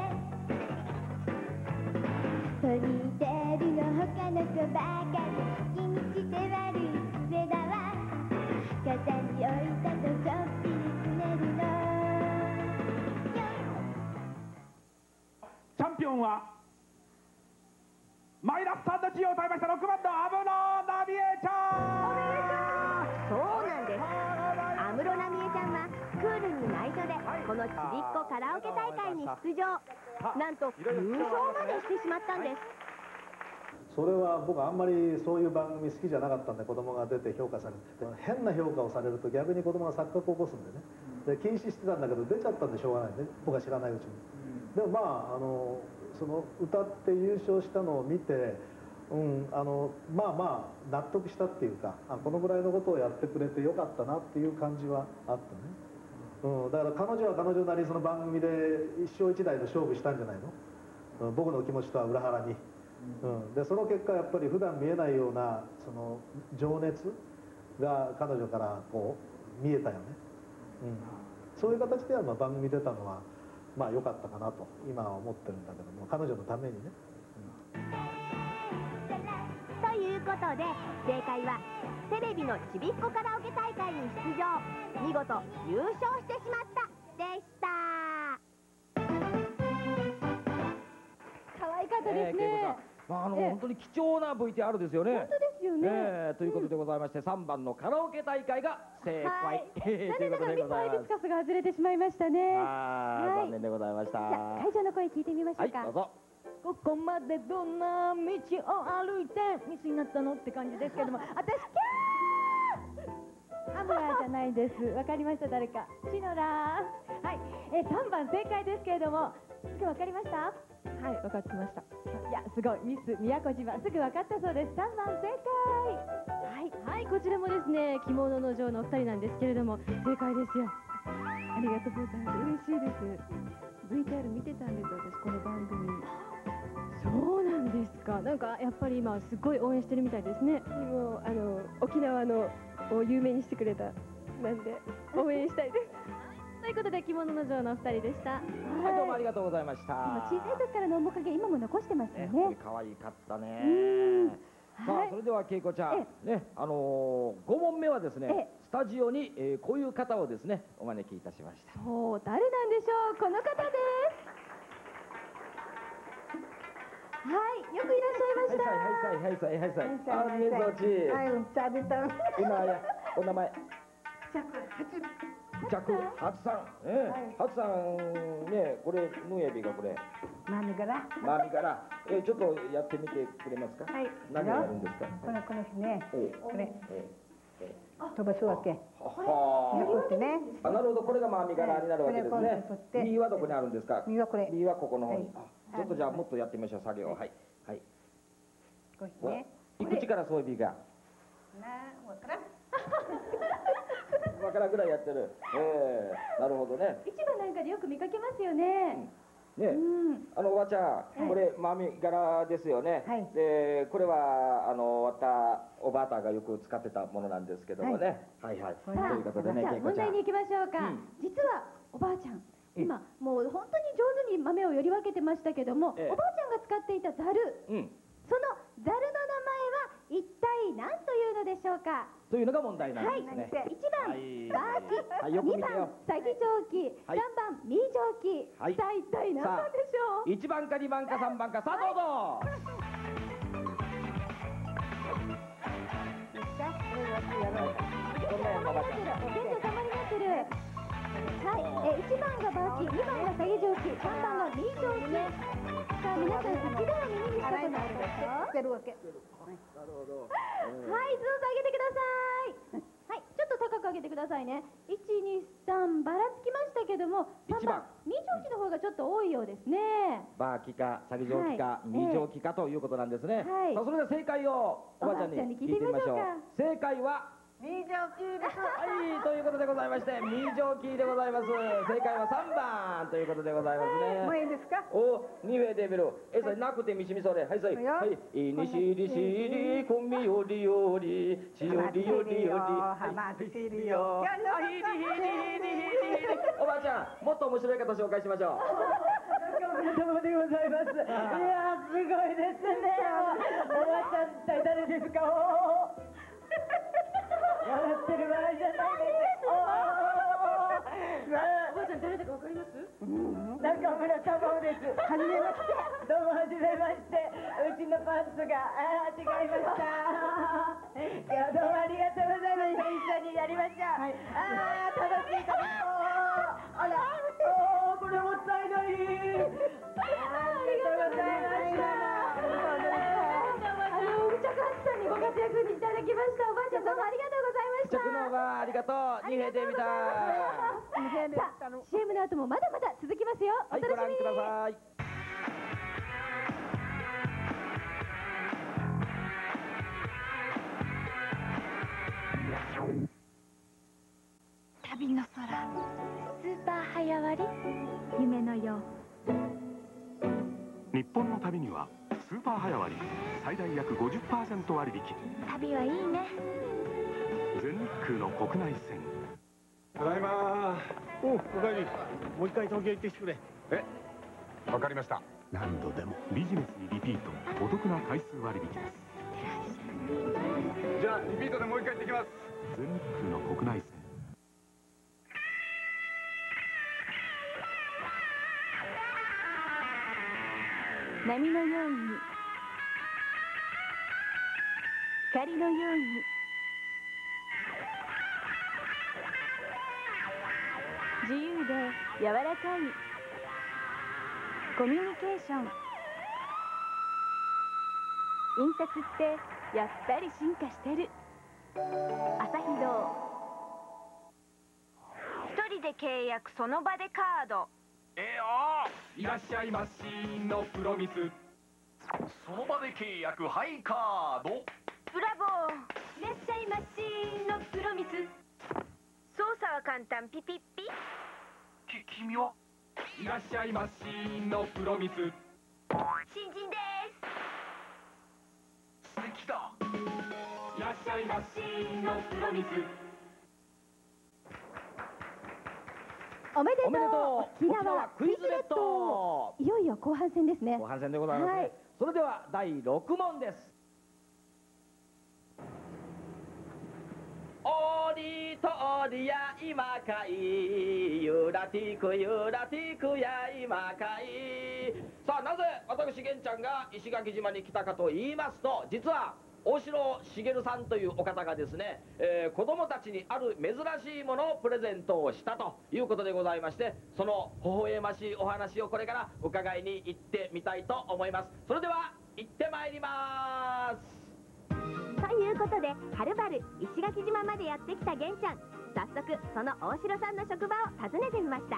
ポニーテールの他の子ばかり好きにして悪い癖だわ。肩に置いたとちょっぴりすねるの。 チャンピオンはマイナスサンド C を歌いました6番の安室奈美恵ちゃん。 そうなんです。安室奈美恵ちゃんはクールに内緒でこのちびっこカラオケ大会に出場。なんと優勝までしてしまったんです。 それは僕あんまりそういう番組好きじゃなかったんで、子供が出て評価されて変な評価をされると逆に子供が錯覚を起こすんでね、で禁止してたんだけど出ちゃったんでしょうがないね、僕は知らないうちに。でもまあその歌って優勝したのを見て、まあまあ納得したっていうか、このぐらいのことをやってくれてよかったなっていう感じはあったね。だから彼女は彼女なりにその番組で一生一代の勝負したんじゃないの、僕の気持ちとは裏腹に。でその結果やっぱり普段見えないようなその情熱が彼女からこう見えたよね。そういう形では番組出たのはまあ良かったかなと今は思ってるんだけども、彼女のためにね。 ということで正解はテレビのちびっこカラオケ大会に出場、見事優勝してしまったでした。 可愛かったですね。 本当に貴重な VTR ですよね。 本当ですよね。 ということでございまして、3番のカラオケ大会が正解ということでございます。 ミスハイビスカスが外れてしまいましたね。 残念でございました。 じゃあ会場の声聞いてみましょうか。 はい、どうぞ。 ここまでどんな道を歩いてミスになったのって感じですけども、私キャーアムラーじゃないです。わかりました？誰か。シノラー。はい。3番正解ですけれども、すぐわかりました？ はい、分かってました。 いや、すごい。ミス宮古島、すぐ分かったそうです。3番正解。はい、こちらもですね、着物の女王のお二人なんですけれども、正解ですよ。 ありがとうございます。嬉しいです。VTR 見てたんです、私、この番組。 そうなんですか。なんか、やっぱり今、すごい応援してるみたいですね。 もう、沖縄のを有名にしてくれた、なんで、応援したいです。 ということで着物の女王のお二人でした。 はい、どうもありがとうございました。 小さい時からの面影、今も残してますよね。 可愛かったね。さあ、それでは恵子ちゃん、ね、5問目はですね、スタジオにこういう方をですね、お招きいたしました。 そう、誰なんでしょう。この方です。はい、よくいらっしゃいました。 お名前。ハツさん、ハツさんね、これヌエビがこれ。 マミから。 ちょっとやってみてくれますか。はい。何をやるんですか。 このね、これ。飛ばすわけ。 はあ。ね。なるほど、これがマミ柄になるわけですね。右はどこにあるんですか。 右はこれ。 右はここの方に。ちょっとじゃあもっとやってみましょう、作業。はい。はい。 少しね。 いくつからそういうビが。 わからん。 わからんぐらいやってる。なるほどね。 市場なんかでよく見かけますよね。 ね、おばちゃん、これマミ柄ですよね。で、これはおばあたがよく使ってたものなんですけどもね。はいはい。ということでね、 問題に行きましょうか。実はおばあちゃん、今もう本当に上手に豆をより分けてましたけども、おばあちゃんが使っていたざる、そのざるの名前は一体何というのでしょうか。 というのが問題なんですね。 1番バーキ、2番詐欺蒸気、3番ミー蒸気。さあ一体何番でしょう。 1番か2番か3番か、さあどうぞ。こんなおばちゃん。 番がバーキ、2番が下げ蒸気、3番がミー蒸気。さあ皆さん一度は耳にしたことあるでしょ。 捨てるわけ。 はい、どうぞ上げてください。はい、ちょっと高く上げてくださいね。1、2、3、ばらつきましたけども、3番、ミー蒸気の方がちょっと多いようですね。 バーキか、下げ蒸気か、ミ蒸気かということなんですね。 はいさあ、それでは正解をおばあちゃんに聞いてみましょう。正解はミー蒸気です。 はい、ということでございまして、ミ蒸気でございます。正解は3番ということでございますね。 もういいですか。 お、2名で見る。それなくてみしみそれ。はい、それ。はい。いにしりしり、こみよりより、しよりよりより。 はまってるよ。 おばあちゃん、もっと面白い方紹介しましょう。 おめでとうでございます。いやー、すごいですね。おばあちゃん、一体誰ですか。笑ってる場合じゃないです。 おばあちゃん誰だかわかります？ 中村玉緒です。はじめまして。どうもはじめまして。うちのパンツが違いました。いやどうもありがとうございました。一緒にやりました。楽しい楽しそう。あら、これもったいない。ありがとうございました。 うちゃかさんにご活躍いただきました。おばあちゃんどうもありがとうございました。 着のおばありがとう。二兵で見た。 さあ、CM の後もまだまだ続きますよ。おはい、 楽しみに。 ご覧ください。 旅の空、スーパー早割り、夢のよう。 日本の旅にはスーパー早割最大約 50% 割引。 旅はいいね。 全日空の国内線。 ただいま。おかえり。もう一回東京行ってきてくれ。 わかりました。何度でもビジネスにリピート、お得な回数割引です。 じゃあリピートでもう一回行ってきます。 全日空の国内線。 波のように、光のように、自由で柔らかいコミュニケーション。印刷ってやっぱり進化してる。朝日堂。一人で契約その場でカード。 いらっしゃいましのプロミス。その場で契約ハイカード。 ブラボー。いらっしゃいましのプロミス。操作は簡単。ピピッピ。 君はいらっしゃいましのプロミス。 新人です。 素敵だ。いらっしゃいましのプロミス。 おめでとう。 おめでとう。 沖縄クイズレッド。いよいよ後半戦ですね。 後半戦でございますね。 はい、 それでは第6問です。おりとおりや今かい、ゆらてくゆらてくや今かい。さあ、なぜ私玄ちゃんが石垣島に来たかと言いますと、実は大城茂さんというお方がですね、子供たちにある珍しいものをプレゼントをしたということでございまして、その微笑ましいお話をこれから伺いに行ってみたいと思います。それでは行ってまいります。 ということで、はるばる石垣島までやってきた玄ちゃん、早速その大城さんの職場を訪ねてみました。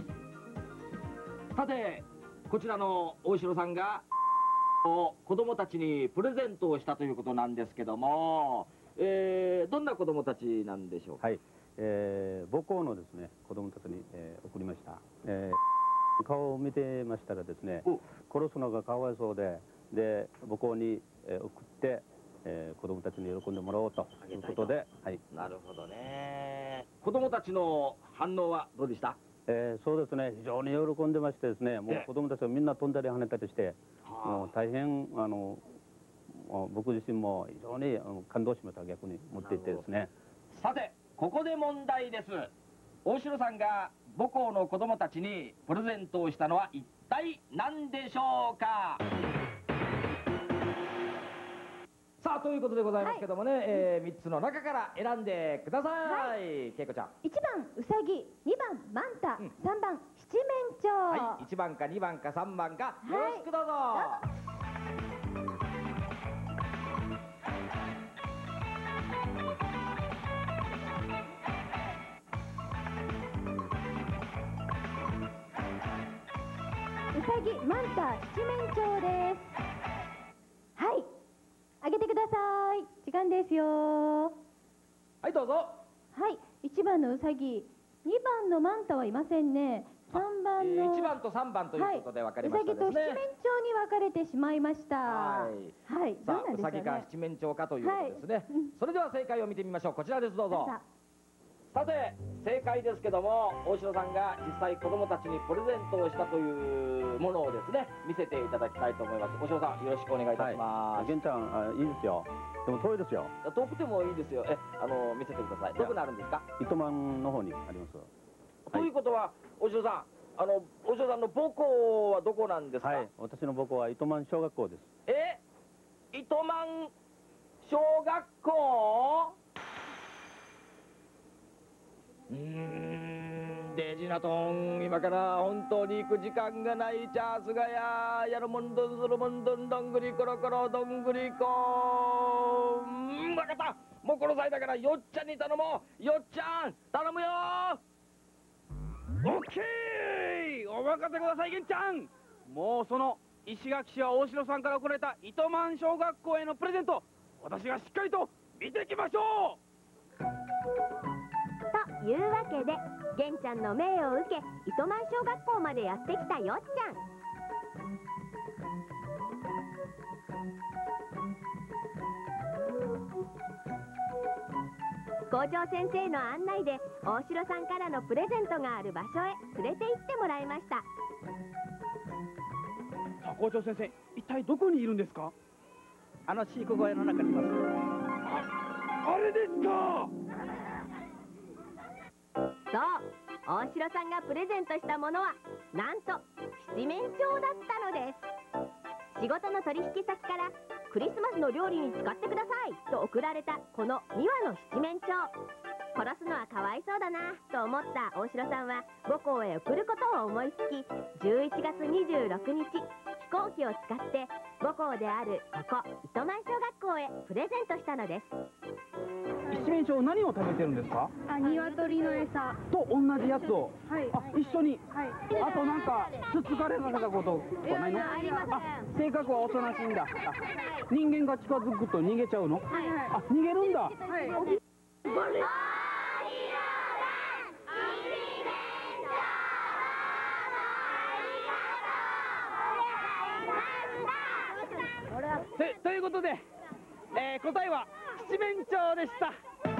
さて、こちらの大城さんが子供たちにプレゼントをしたということなんですけども、どんな子供たちなんでしょうか。 はい、母校のですね子供たちに、送りました。顔を見てましたらですね、殺すのがかわいそうで母校に、送って、子供たちに喜んでもらおうということで、はい。 なるほどね。子供たちの反応はどうでした？ そうですね、非常に喜んでましてですね、もう子供たちはみんな飛んだり跳ねたりして、もう大変僕自身も非常に感動しました。逆に持っていってですね。 さて、ここで問題です。大城さんが母校の子供たちにプレゼントをしたのは一体何でしょうか。さあ、 ということでございますけどもね、3つの中から選んでください。けいこちゃん。 1番うさぎ、2番マンタ、3番七面鳥。 はい、1番か2番か3番か、よろしくどうぞ。 うさぎ、マンタ、七面鳥です。はい、あげてください。時間ですよ。 はい、どうぞ。 はい、1番のうさぎ、2番のマンタはいませんね。3番の、 1番と3番ということで分かりましたですね。 うさぎと七面鳥に分かれてしまいました。はい、どうさあ、うさなんでしょうね。 ぎか七面鳥かということですね。それでは正解を見てみましょう。こちらです、どうぞ。さて、正解ですけども、大城さんが実際子供たちにプレゼントをしたというものをですね、見せていただきたいと思います。大城さん、よろしくお願いいたします。 玄ちゃん、いいですよ。でも遠いですよ。 遠くてもいいですよ。見せてください。どこにあるんですか？ 糸満の方にあります。 ということは、大城さん、大城さんの母校はどこなんですか？ はい、私の母校は糸満小学校です。 糸満小学校？デジナトン、今から本当に行く時間がない。チャースがやるもんどんするもんどんどんぐりころころどんぐりこ分かった、もうこの際だからよっちゃんに頼もう。よっちゃん頼むよ。 オッケー、お任せください、玄ちゃん。もうその石垣市は大城さんから送られた糸満小学校へのプレゼント、私がしっかりと見てきましょう。 というわけで、玄ちゃんの命を受け糸満小学校までやってきたよっちゃん。校長先生の案内で大城さんからのプレゼントがある場所へ連れて行ってもらいました。 さあ、校長先生、一体どこにいるんですか？ 飼育小屋の中にいます。 あれですか。 そう、大城さんがプレゼントしたものはなんと七面鳥だったのです。仕事の取引先からクリスマスの料理に使ってくださいと送られたこの2羽の七面鳥。殺すのはかわいそうだなと思った大城さんは母校へ送ることを思いつき、11月26日飛行機を使って母校であるここ糸満小学校へプレゼントしたのです。 七面鳥何を食べてるんですか？ 鶏の餌と同じやつを、一緒に、あとなんかつつかれなかったことはないの？性格はおとなしいんだ。人間が近づくと逃げちゃうの？逃げるんだ。ということで、答えは七面鳥でした。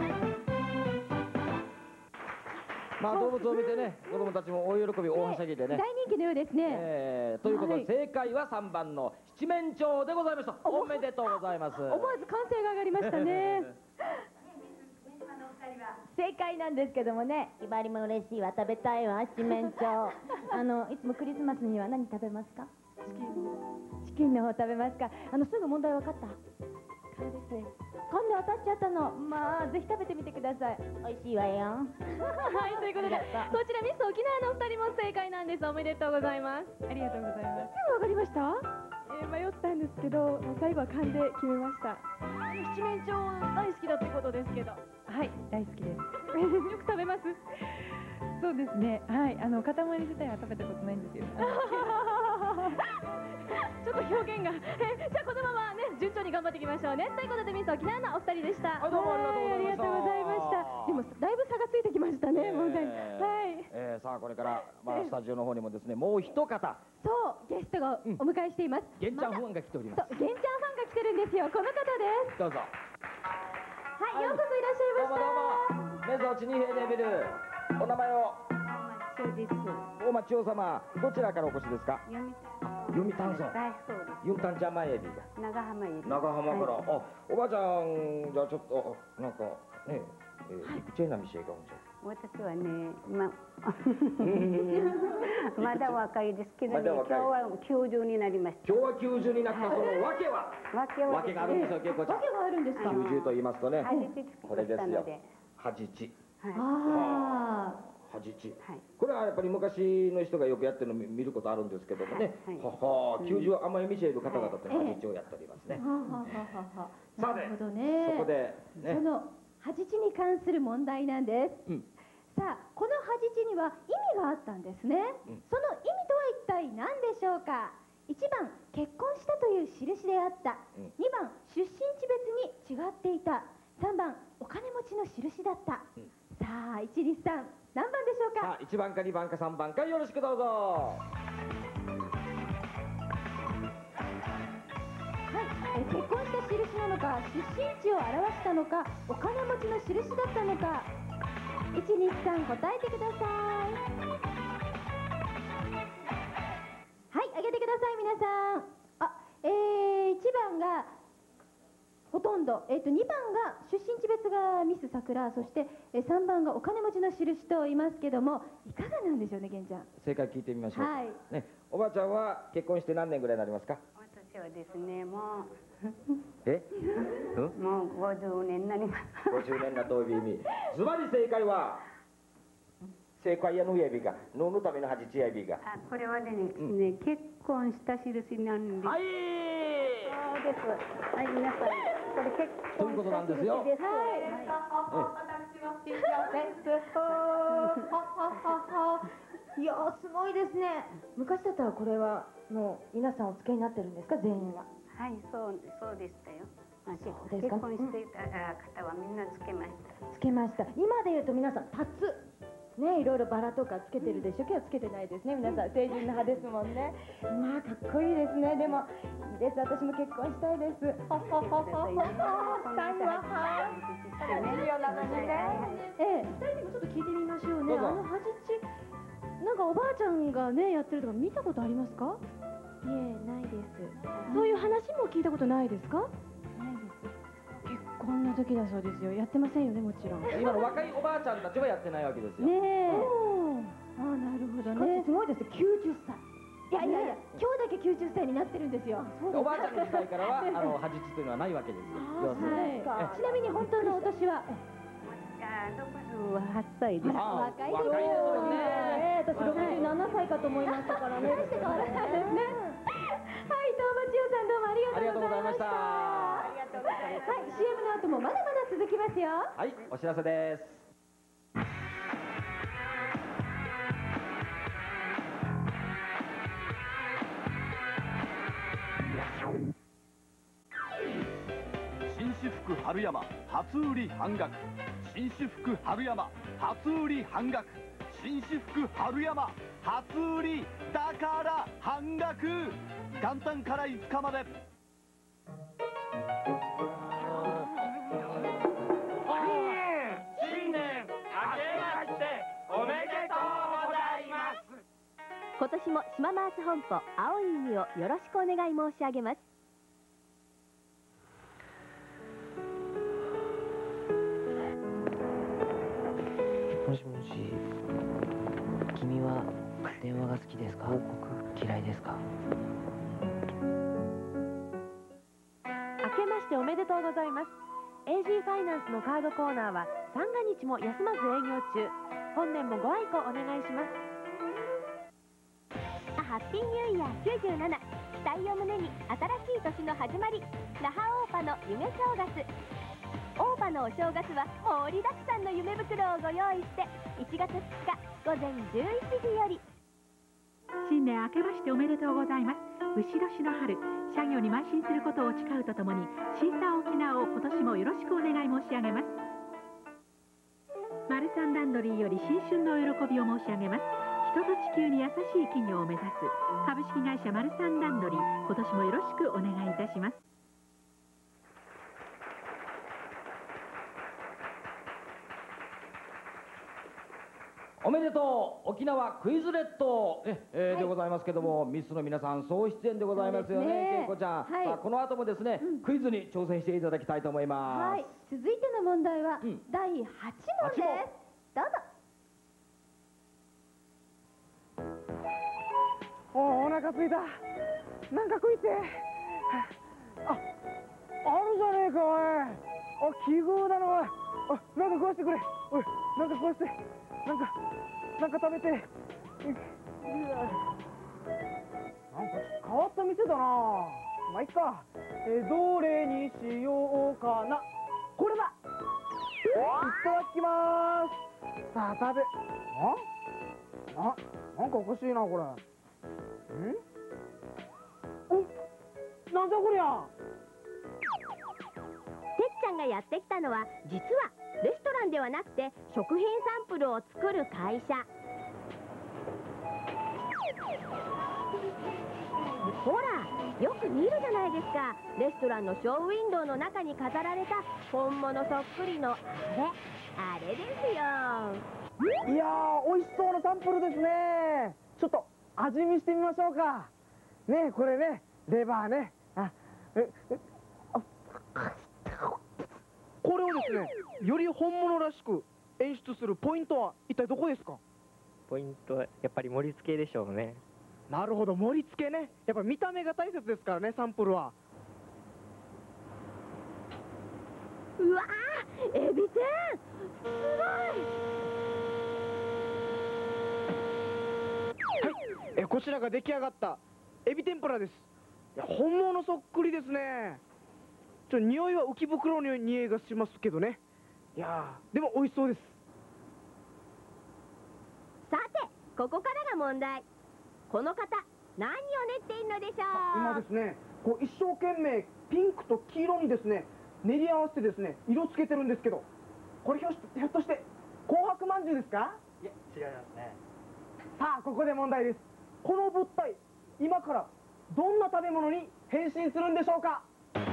まあ動物を見てね、子供たちも大喜び大はしゃぎでね。 大人気のようですね。 ということで正解は3番の七面鳥でございました。おめでとうございます。 思わず歓声が上がりましたね。正解なんですけどもね、 ひばりも嬉しいわ、食べたいわ、七面鳥。いつもクリスマスには何食べますか？ チキンの方食べますか？すぐ問題分かった。勘ですね。勘で当たっちゃったの。まあぜひ食べてみてください。 美味しいわよ。 はい、ということでこちらミス沖縄のお二人も正解なんです。おめでとうございます。 ありがとうございます。 すぐ分かりました？ 迷ったんですけど、最後は勘で決めました。 七面鳥大好きだということですけど。 はい、大好きです。 よく食べます？ そうですね。はい、塊自体は食べたことないんですよ。 ちょっと表現がじゃあこのままね順調に頑張っていきましょうね。ということでミス沖縄のお二人でした。 どうもありがとうございました。でもだいぶ差がついてきましたね、問題。 さあこれからスタジオの方にもですね、もう一方そうゲストがお迎えしています。 玄ちゃんファンが来ております。 玄ちゃんファンが来てるんですよ。この方です。 どうぞ。 はい、ようこそいらっしゃいました。 メゾチニヘレベル、お名前を。 そうです。 大町王様、どちらからお越しですか？読谷村。読谷ちゃん前エビ。 長浜エビ。 長浜から。おばあちゃん、じゃあちょっとなんかね、いくちゃいな店がおんじゃ。 私はね、まだ若いですけどね、今日は90になりました。 今日は90になったその訳は訳があるんですよ、恵子ちゃん。 訳があるんですか。 90と言いますとね、これですよ。はじち。はじち。これはやっぱり昔の人がよくやってるのを見ることあるんですけどもね。90はあんまり見せる方々ってはじちをやっておりますね。 なるほどね。 そこでそのはじちに関する問題なんです。さあ、このはじちには意味があったんですね。その意味とは一体何でしょうか。1番、結婚したという印であった。2番、出身地別に違っていた。3番、お金持ちの印だった。さあ、一律さん、何番でしょうか。 さあ、1番か2番か3番か、よろしくどうぞ。 結婚した印なのか、出身地を表したのか、お金持ちの印だったのか、1、2、3答えてください。はい、あげてください皆さん。1番がほとんど、2番が出身地別がミス桜、そして3番がお金持ちの印と言いますけども、いかがなんでしょうね、玄ちゃん。 正解聞いてみましょう。 はい。 ね、おばあちゃんは結婚して何年ぐらいになりますか。 私はですね、もうもう50年になります。 50年なという意味。ズバリ正解は正解やぬやびが、ののためのはじちやびが。 これはね、結婚した印なんです。 はい。 そうです。はい、皆さん、これ結婚した印です。はい。 いやー、すごいですね。昔だったらこれはもう皆さんお付けになってるんですか、全員は。 はい、そうでしたよ。結婚していた方はみんなつけました。 つけました。今で言うと皆さん、タツ。ね、いろいろバラとかつけてるでしょ。今日はつけてないですね。皆さん、成人の派ですもんね。まあ、かっこいいですね。でも、いいです。私も結婚したいです。ほほほほほほ。さんはは。24なのにね。2人にもちょっと聞いてみましょうね。はじち。なんかおばあちゃんがね、やってるとか見たことありますか？ いえ、ないです。 そういう話も聞いたことないですか？ ないです。 結婚の時だそうですよ。やってませんよね、もちろん。 今の若いおばあちゃんたちはやってないわけですよ。 ねえ。ああ、なるほどね。すごいです。90歳。いや、今日だけ90歳になってるんですよ。 おばあちゃんの時代からははじちというのはないわけですよ。 ちなみに本当のお年は 68歳です。 若いですね。私67歳かと思いましたからね。大して変わらないですね。はい、東間千代さん、どうもありがとうございました。ありがとうございます。はい、CM の後もまだまだ続きますよ。 はい、お知らせです。 紳士服春山初売り半額。紳士服春山初売り半額。紳士服春山初売りだから半額。元旦から5日まで。 新年明けましておめでとうございます。 今年も島マース本舗青い海をよろしくお願い申し上げます。 もしもし、君は電話が好きですか？嫌いですか？ 明けましておめでとうございます。 AG ファイナンスのカードコーナーは三が日も休まず営業中。本年もご愛顧お願いします。 ハッピーニューイヤー97、期待を胸に新しい年の始まり。那覇オーパの夢正月。オーパのお正月は盛りだくさんの夢袋をご用意して、1月2日午前11時より。 新年明けましておめでとうございます。牛年の春、社業に邁進することを誓うとともに、シーサー沖縄を今年もよろしくお願い申し上げます。マルサンランドリーより新春の喜びを申し上げます。人と地球に優しい企業を目指す株式会社マルサンランドリー、今年もよろしくお願いいたします。 おめでとう沖縄クイズ列島でございますけども、ミスの皆さん総出演でございますよね、恵子ちゃん。さあこの後もですね、クイズに挑戦していただきたいと思います。 はい、続いての問題は第8問です。どうぞ。 お腹すいた。なんか食いて。あるじゃねえかおい。奇遇だなおい。なんか食わしてくれ。おい、なんか食わして。なんか食べて。なんか変わった店だな。まあ、いっか。どれにしようかな。これだ。いただきまーす。さあ、食べ。なんかおかしいな、これ。なんじゃこりゃ。 てっちゃんがやってきたのは、実はレストランではなくて食品サンプルを作る会社。ほら、よく見るじゃないですか。レストランのショーウィンドウの中に飾られた本物そっくりのあれですよ。 いやー、美味しそうなサンプルですね。ちょっと味見してみましょうか。ね、これね、レバーね。これをですね、より本物らしく演出するポイントは一体どこですか？ ポイントはやっぱり盛り付けでしょうね。 なるほど、盛り付けね。やっぱ見た目が大切ですからね、サンプルは。 うわー、エビ天すごい。はい、こちらが出来上がったエビ天ぷらです。いや、本物そっくりですね。匂いは浮き袋の匂いがしますけどね。いやー、でも美味しそうです。 さて、ここからが問題。この方、何を練っているのでしょう？ 今ですね、こう一生懸命ピンクと黄色にですね、練り合わせてですね、色つけてるんですけど、これひょっとして紅白まんじゅうですか？ いや、違いますね。 さあ、ここで問題です。この物体、今からどんな食べ物に変身するんでしょうか？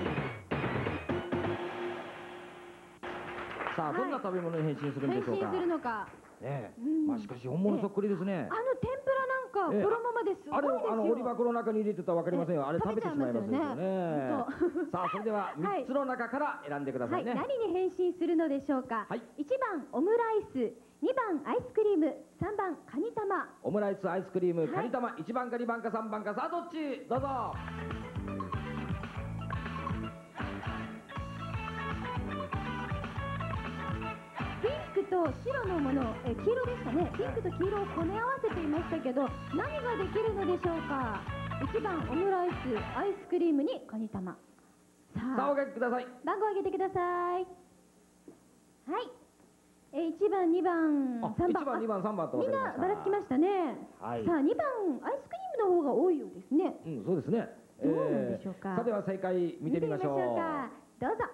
さあ、どんな食べ物に変身するんでしょうか。 変身するのか。 ねえ、まあしかし本物そっくりですね。 天ぷらなんか、このままですごいですよ。 あれを折り箱の中に入れてたら分かりませんよ。あれ食べてしまいますよね。さあ、それでは3つの中から選んでくださいね。 何に変身するのでしょうか。1番オムライス、2番アイスクリーム、3番カニ玉。 オムライス、アイスクリーム、カニ玉、1番か2番か3番か、さあどっち？どうぞ。 ピンクと白のもの、黄色でしたね。ピンクと黄色をこね合わせていましたけど、何ができるのでしょうか。1番オムライス、アイスクリームにカニ玉。 さあ、お書きください。 番号を上げてください。はい。1番、2番、3番。 1番、2番、3番とみんなばらつきましたね。さあ、2番アイスクリームの方が多いようですね。 そうですね。 どうなんでしょうか。 さあ、では正解見てみましょう。 どうぞ。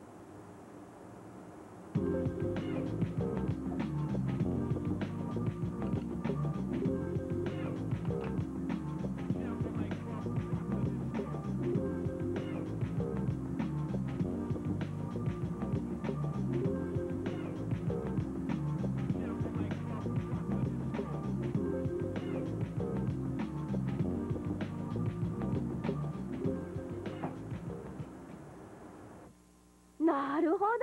なるほど。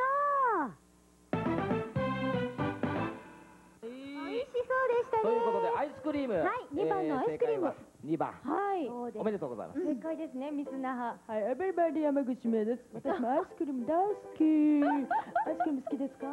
美味しそうでしたね。 ということでアイスクリーム。 はい、2番のアイスクリーム。 2番。 はい。 おめでとうございます。 正解ですね、ミスナハ。はい、エブリバディ山口名です。私もアイスクリーム大好き。アイスクリーム好きですか？はい、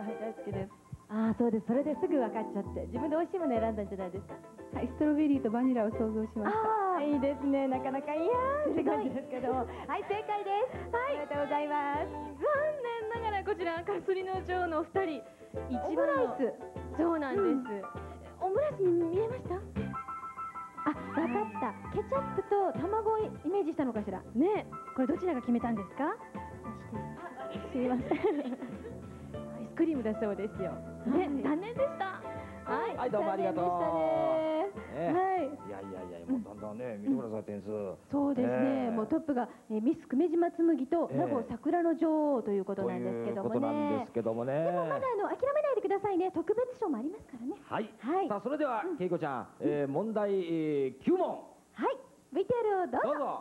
大好きです。ああ、そうです。それですぐ分かっちゃって、自分で美味しいもの選んだんじゃないですか。 はい、ストロベリーとバニラを想像しました。 ああ、いいですね。なかなかいやーって感じですけども。はい、正解です。はい、ありがとうございます。 残念ながらこちらかすりの女王のお二人、 オムライス。 そうなんです。オムライスに見えました？ あ、分かった。ケチャップと卵をイメージしたのかしら。ね、これどちらが決めたんですか？すみません。アイスクリームだそうですよ。 ね、残念でした。 はい、どうもありがとう。 はい。 いや、もうだんだんね、見てください、点数。 そうですね、もうトップがミス久米島紬と名護桜の女王ということなんですけどもね。 ということなんですけどもね。 でもまだ諦めないでくださいね。特別賞もありますからね。 はい。さあ、それでは、けいこちゃん、問題9問。 はい。VTR をどうぞ。 どうぞ。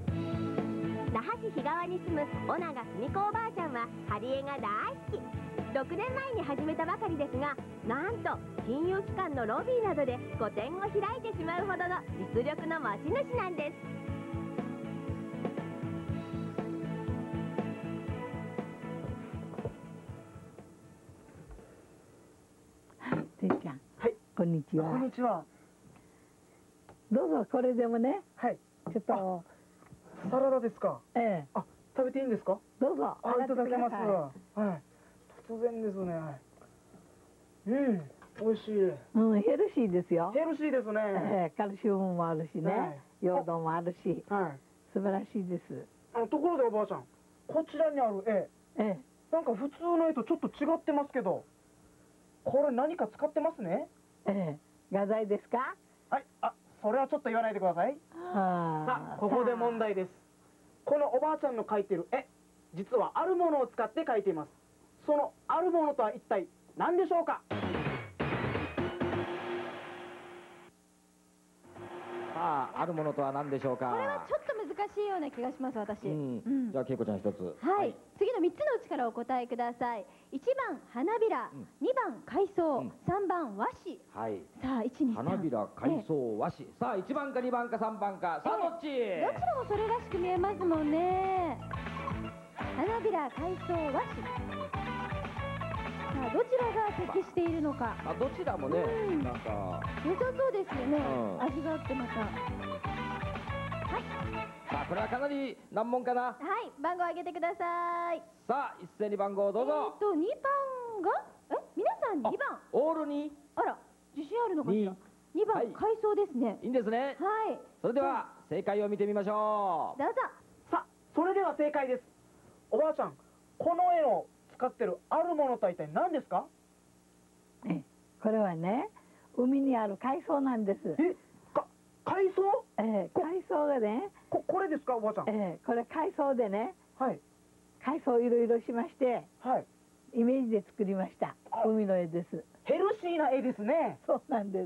那覇市日川に住む尾長澄子おばあちゃんは貼り絵が大好き。 6年前に始めたばかりですが、なんと金融機関のロビーなどで個展を開いてしまうほどの実力の持ち主なんです。 せいちゃん。はい。こんにちは。こんにちは。どうぞこれでもね。はい。ちょっと。 サラダですか。 ええ。 あ、食べていいんですか。 どうぞ。 いただきます。はい。突然ですね。美味しい。 うん、ヘルシーですよ。 ヘルシーですね。 カルシウムもあるしね。ヨードもあるし。素晴らしいです。 ところでおばあちゃん、こちらにある絵。なんか普通の絵とちょっと違ってますけど。これ何か使ってますね。 画材ですか。 はい。あ、それはちょっと言わないでください。さあ、ここで問題です。このおばあちゃんの描いてる絵、実はあるものを使って描いています。そのあるものとは一体何でしょうか。 あるものとは何でしょうか。 これはちょっと難しいような気がします、私。 じゃあ恵子ちゃん一つ。 はい、次の3つのうちからお答えください。1番花びら、2番海藻、3番和紙。 はい。 さあ、1、2、3。 花びら、海藻、和紙。さあ、1番か2番か3番か。さあ、どっち？ どちらもそれらしく見えますもんね。花びら、海藻、和紙。さあ、どちらが適しているのか。 どちらもね、なんか良さそうですよね。味があってまた。はい。 さあ、これはかなり難問かな。 はい、番号上げてください。 さあ、一斉に番号をどうぞ。 2番が、皆さん2番。 オールに。 あら、自信あるのかしら。2番、海藻ですね。 いいんですね。 はい。 それでは正解を見てみましょう。 どうぞ。 さあ、それでは正解です。おばあちゃん、この絵を使ってるあるものとは一体何ですか。 これはね、海にある海藻なんです。 海藻？ 海藻がね。 これですか、おばあちゃん。 これ海藻でね。 はい。 海藻いろいろしまして。 はい。 イメージで作りました。海の絵です。 ヘルシーな絵ですね。 そうなんです。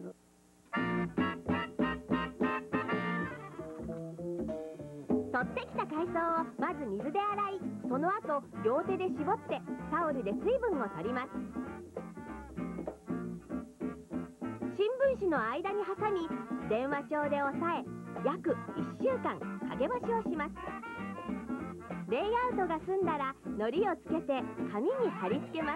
取ってきた海藻をまず水で洗い、その後両手で絞ってタオルで水分を取ります。新聞紙の間に挟み、電話帳で押さえ、約1週間陰干しをします。レイアウトが済んだら糊をつけて紙に貼り付けます。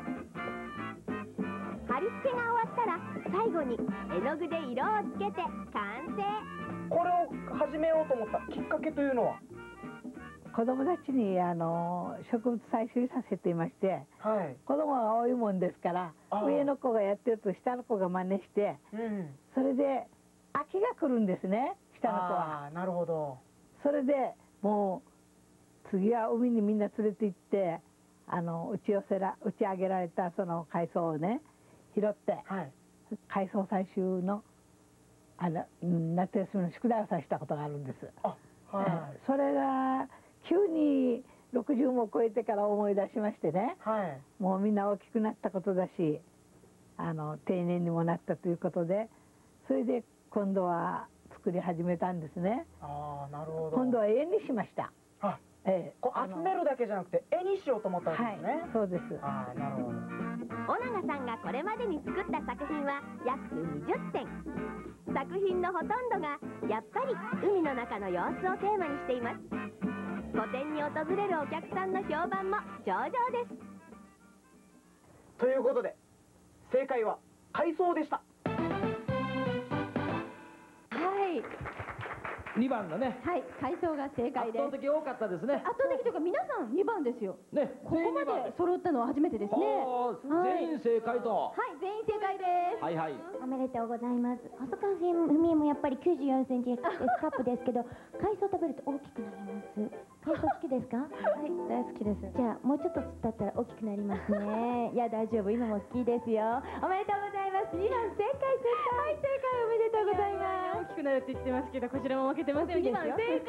貼り付けが終わったら最後に絵の具で色をつけて完成。 これを始めようと思ったきっかけというのは。 子供たちに植物採集させていまして、子供が多いもんですから、上の子がやってると下の子が真似して、それで飽きが来るんですね、下の子は。 なるほど。 それでもう次は海にみんな連れて行って打ち上げられたその海藻をね拾って、海藻採集の夏休みの宿題をさせたことがあるんです。それが急に60も超えてから思い出しましてね、もうみんな大きくなったことだし定年にもなったということで、それで今度は作り始めたんですね。 なるほど。 今度は絵にしました。 集めるだけじゃなくて絵にしようと思ったんですね。 そうです。 なるほど。 尾長さんがこれまでに作った作品は約20点。作品のほとんどがやっぱり海の中の様子をテーマにしています。個展に訪れるお客さんの評判も上々です。 ということで正解は海藻でした。 はい。 2番のね。 はい、海藻が正解です。 圧倒的多かったですね。 圧倒的というか皆さん2番ですよ。 ね、 ここまで揃ったのは初めてですね。 全員正解と。 はい、全員正解です。 はいはい。 おめでとうございます。細川文江もやっぱり94センチ S カップですけど、海藻食べると大きくなります。海藻好きですか？はい、大好きです。じゃあもうちょっと経ったら大きくなりますね。いや大丈夫、今も好きですよ。おめでとうございます。2番正解。はい、正解おめでとうございます。 大きくなるって言ってますけど、こちらも負けてません。2番正解です。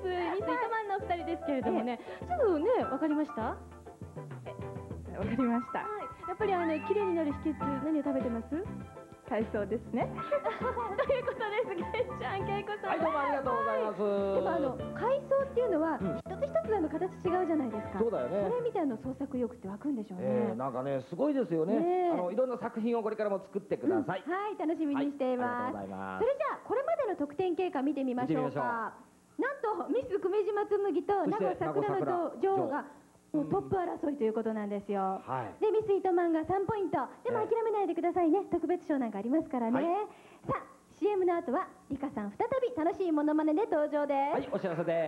ミス糸満のお二人ですけれどもね、すぐねわかりました？わかりました。やっぱり綺麗になる秘訣、何を食べてます？ 海藻ですね。ということです。けんちゃん、けいこさん。 はい、どうもありがとうございます。 でも海藻っていうのは一つ一つ形違うじゃないですか。 そうだよね。 それ見て創作意欲って湧くんでしょうね。 なんかね、すごいですよね。いろんな作品をこれからも作ってください。 はい、楽しみにしています。それじゃあこれまでの得点経過見てみましょうか。なんとミス久米島紬と名護桜の女王がトップ争いということなんですよ。でミス糸満が3ポイント。でも諦めないでくださいね。特別賞なんかありますからね。さあ CM の後はリカさん再び楽しいモノマネで登場です。 はい、お知らせです。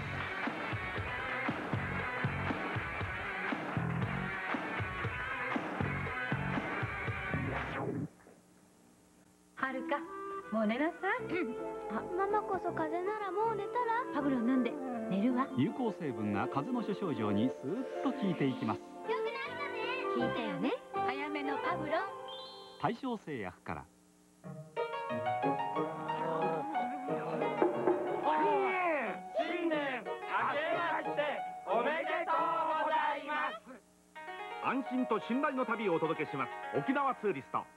はるか、もう寝なさい。 あ、ママこそ風邪ならもう寝たら。 パブロン飲んで寝るわ。 有効成分が風邪の諸症状にスーッと効いていきます。 聞いたよね。早めのパブロン。 大正製薬から。 新年明けましておめでとうございます。 安心と信頼の旅をお届けします沖縄ツーリスト。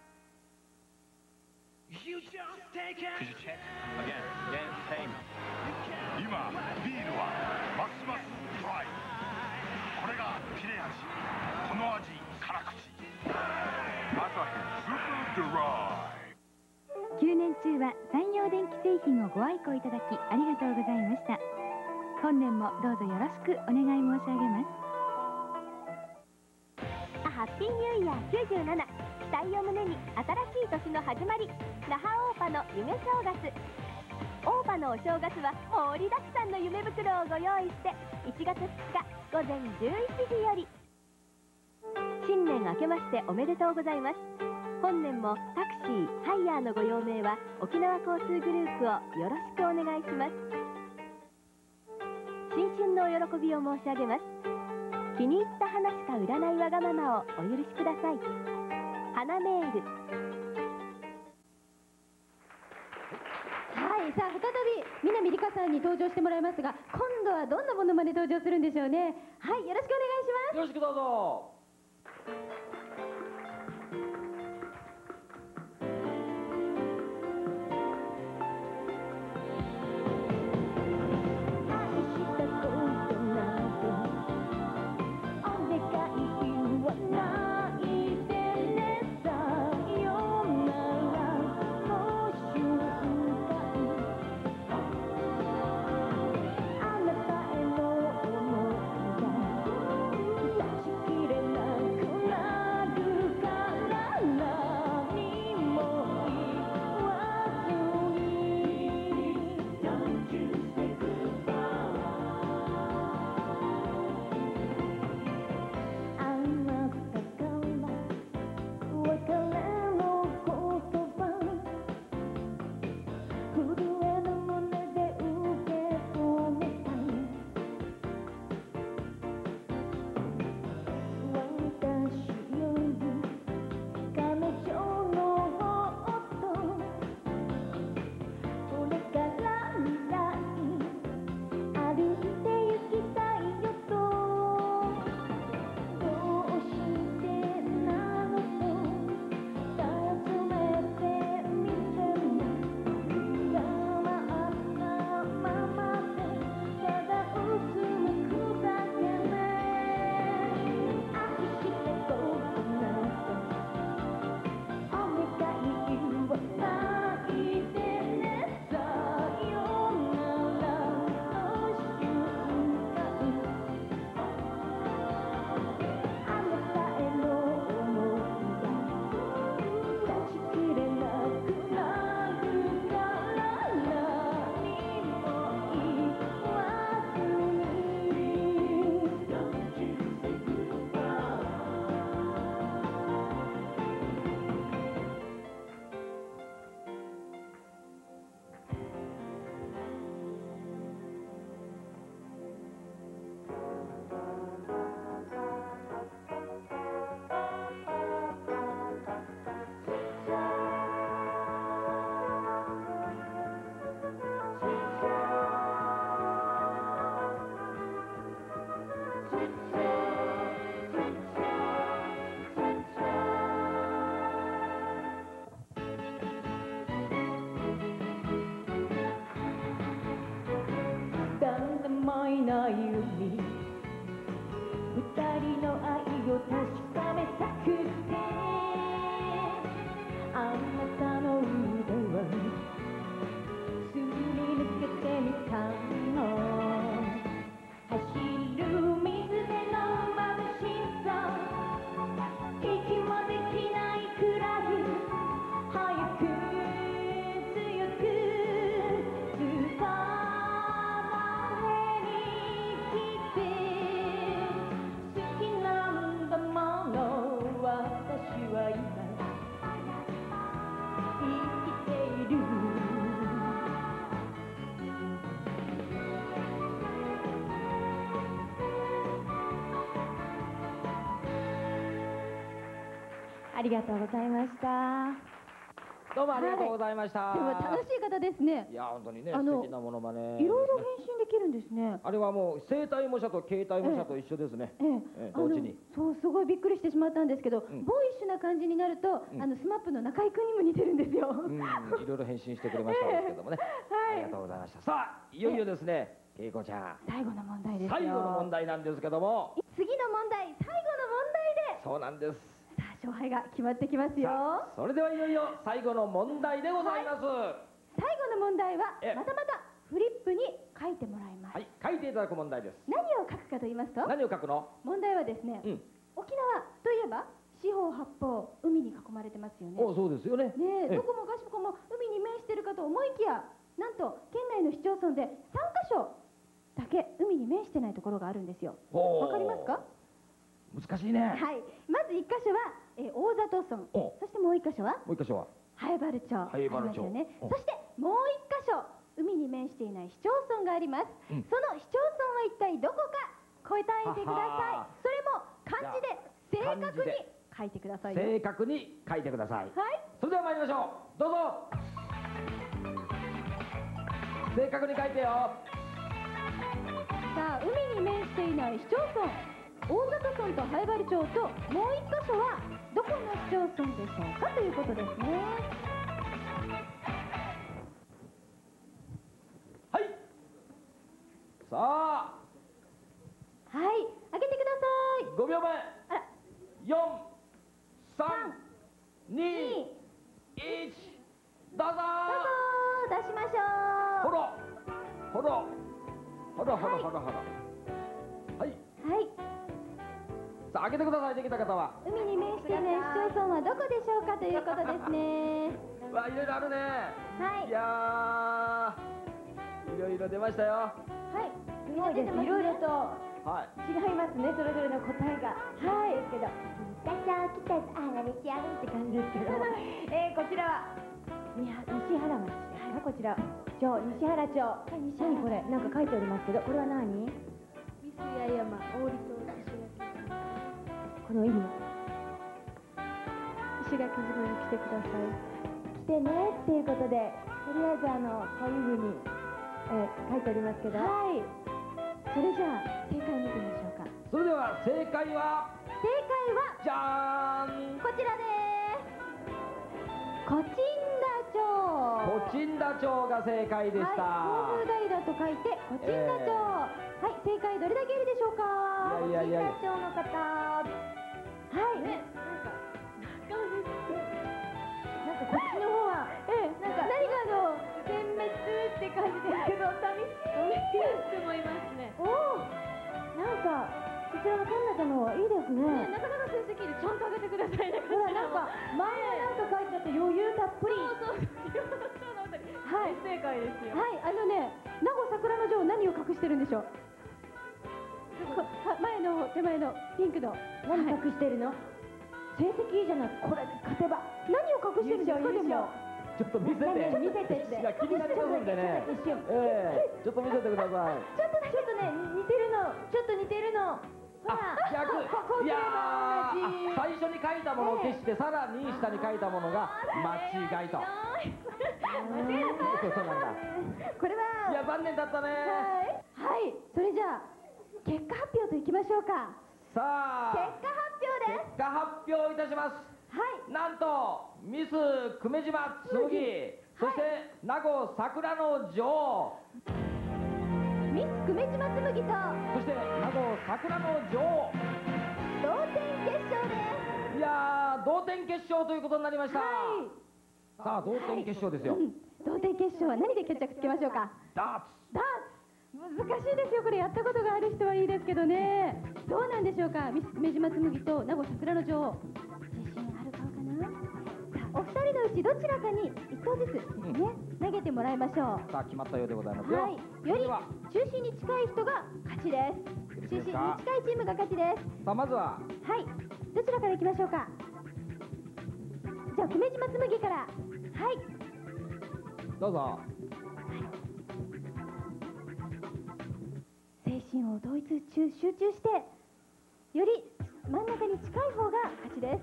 今ビールはますますドライ。これが切れ味、この味辛口。アサヒスーパードライ。 9年中は山陽電機製品をご愛顧いただきありがとうございました。本年もどうぞよろしくお願い申し上げます。 ハッピーニューイヤー97、期待を胸に新しい年の始まり、那覇オーパの夢正月。オーパのお正月は盛りだくさんの夢袋をご用意して1月2日午前11時より。新年明けましておめでとうございます。本年もタクシー、ハイヤーのご用命は沖縄交通グループをよろしくお願いします。新春のお喜びを申し上げます。気に入った花しか売らないわがままをお許しください。花メール。 はい、さあ再び南理香さんに登場してもらいますが、今度はどんなものまで登場するんでしょうね。はい、よろしくお願いします。 よろしくどうぞ。 「 まいない海、二人の愛を確かめたくて、あなたの腕はすり抜けてみたの。走る水辺の眩しさ、息もできないくらい早く強く捕まえに来て、好きなんだもの私は今生きている。ありがとうございました。 どうもありがとうございました。 でも楽しい方ですね。 いや本当にね、 素敵なものまね。 いろいろ変身できるんですね。 あれはもう生体模写と形体模写と一緒ですね。同時に。 そうすごいびっくりしてしまったんですけど、ボーイッシュな感じになると、スマップの中居君にも似てるんですよ。 いろいろ変身してくれましたですけどもね。ありがとうございました。さあいよいよですね、恵子ちゃん。 最後の問題ですよ。 最後の問題なんですけども。 次の問題、最後の問題で。 そうなんです。 勝敗が決まってきますよ。 それではいよいよ最後の問題でございます。 最後の問題はまたまたフリップに書いてもらいます。 はい、書いていただく問題です。 何を書くかと言いますと、 何を書くの？ 問題はですね、沖縄といえば四方八方海に囲まれてますよね。 そうですよね。 ねえ、どこもかしこも海に面してるかと思いきや、なんと県内の市町村で3カ所だけ海に面してないところがあるんですよ。わかりますか？ 難しいね。 はい、まず1箇所は大里村、そしてもう1箇所は南原町、 南原町ね。そしてもう1箇所、海に面していない市町村があります。その市町村は一体どこか答えてください。それも漢字で正確に書いてくださいよ。 正確に書いてください。 はい。 それでは参りましょう。どうぞ。正確に書いてよ。 さあ、海に面していない市町村、大里村と南原町ともう1箇所はどこの市町村でしょうかということですね。 はい。さあ。 はい、開けてください。 5秒前。4、3、2、1。どうぞ。 どうぞ出しましょう。 ほら、ほら、ほらほらほらほら。はい。 はい。 さあ開けてください。できた方は。 海に面していない市町村はどこでしょうかということですね。 わあ、いろいろあるね。 はい。 いやー、いろいろ出ましたよ。 はい。すごいです。いろいろとはい。 違いますね。それぞれの答えが。はい。ですけど、来た来たあられちゃうって感じですけど。こちらは西原町ですか。こちら西原町。何これ？なんか書いておりますけど、これは何？ ミス八重山大理島この意味は石垣島に来てください。 来てねっていうことで、とりあえずこういうふうに、書いておりますけど、はい。それじゃあ正解見てみましょうか。 それでは正解はじゃーん、 こちらです。コチンダ町。 コチンダ町が正解でした。 はい、交通台だと書いてコチンダ町。はい、正解どれだけいるでしょうか。 いやいやいや。 コチンダ町の方。はい。ね、なんかこっちの方は、なんか何が殲滅って感じですけど、寂しい人もいますね。おお、なんかこちらのカンナちゃんの方いいですね。なかなか成績でちゃんと上げてくださいね。ほら、なんか前はなんか書いてあって余裕たっぷり。そうはい、正解ですよ。はい、名護桜の城何を隠してるんでしょう。手前のピンクの何隠してるの？成績いいじゃない。これ勝てば何を隠してるんですか？でもちょっと見せて。 見せてって。 いや、気になりますんでね。ちょっと見せてください。 ちょっとね、似てるの。ちょっと似てるの。ほら、 逆。いやー、最初に書いたものを消してさらに下に書いたものが間違いと。そうなんだ。 これは。 いや、残念だったね。 はい、それじゃあ結果発表といきましょうか。 さあ、 結果発表です。 結果発表いたします。 はい。 なんとミス久米島紬、そして名護桜の女王。 ミス久米島紬とそして名護桜の女王同点決勝です。 いやー同点決勝ということになりました、さあ同点決勝ですよ、 同点決勝は何で決着つけましょうか。 ダーツ難しいですよ。これやったことがある人はいいですけどね。どうなんでしょうか。ミス久米島紬と名護桜の女王、自信ある顔かな。さあお二人のうちどちらかに1投ずつですね、投げてもらいましょう。 さあ決まったようでございますよ、 はい、より中心に近い人が勝ちです。中心に近いチームが勝ちです。 さあまずははいどちらからいきましょうか。じゃあ久米島紬から。はいどうぞ。 精神を同一集中してより真ん中に近い方が勝ちです。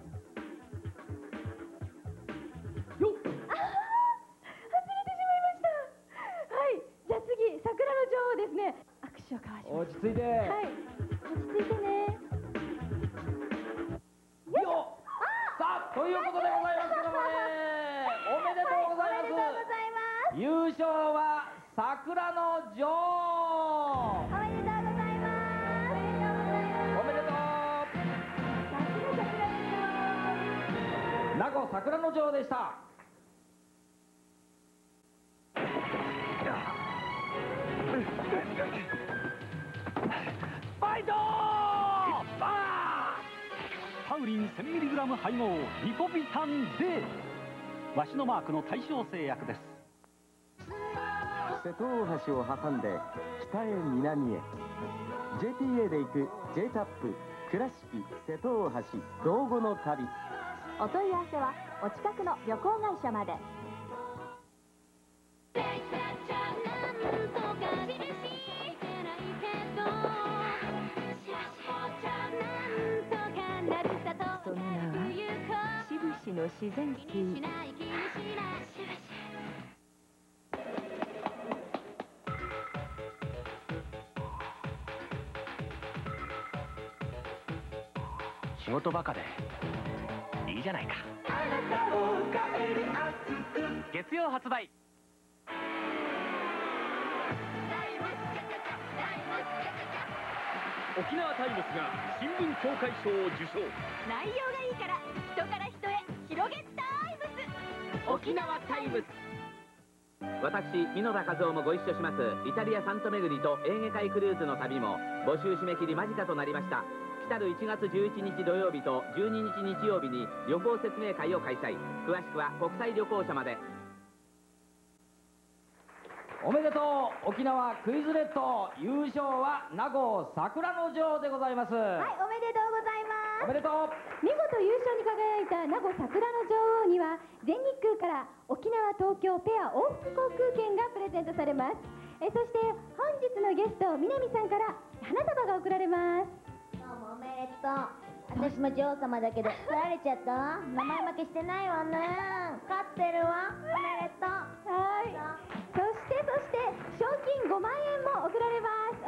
よっ、外れてしまいました。はいじゃあ次桜の女王ですね。握手を交わします。 落ち着いて、 はい落ち着いてね。 よっさあということでございますけどもね、おめでとうございます、優勝は桜の女王。 おめでとうございます。 おめでとう。名護桜の女王でした。 ファイトタウリン 1000mg 配合リポビタン D、 わしのマークの大正製薬です。 瀬戸大橋を挟んで北へ南へ JTA で行く J タップ倉敷瀬戸大橋老後の旅。 お問い合わせはお近くの旅行会社まで。 その名はしぶしの自然ティー。 仕事バカでいいじゃないか。月曜発売。 沖縄タイムスが新聞協会賞を受賞。 内容がいいから人から人へ広げタイムス。 沖縄タイムス。私箕田和夫もご一緒しますイタリアサント巡りとエーゲ海クルーズの旅も募集締め切り間近となりました。来る1月11日土曜日と12日日曜日に旅行説明会を開催。詳しくは国際旅行社まで。 おめでとう。沖縄クイズレッド優勝は名護桜の女王でございます。 はい、おめでとうございます。 おめでとう。 見事優勝に輝いた名護桜の女王には全日空から沖縄東京ペア往復航空券がプレゼントされます。そして本日のゲスト南さんから花束が贈られます。 どうもおめでとう。私も女王様だけど取られちゃった。名前負けしてないわね。勝ってるわ。おめでとう。 はい。そして賞金5万円も贈られます。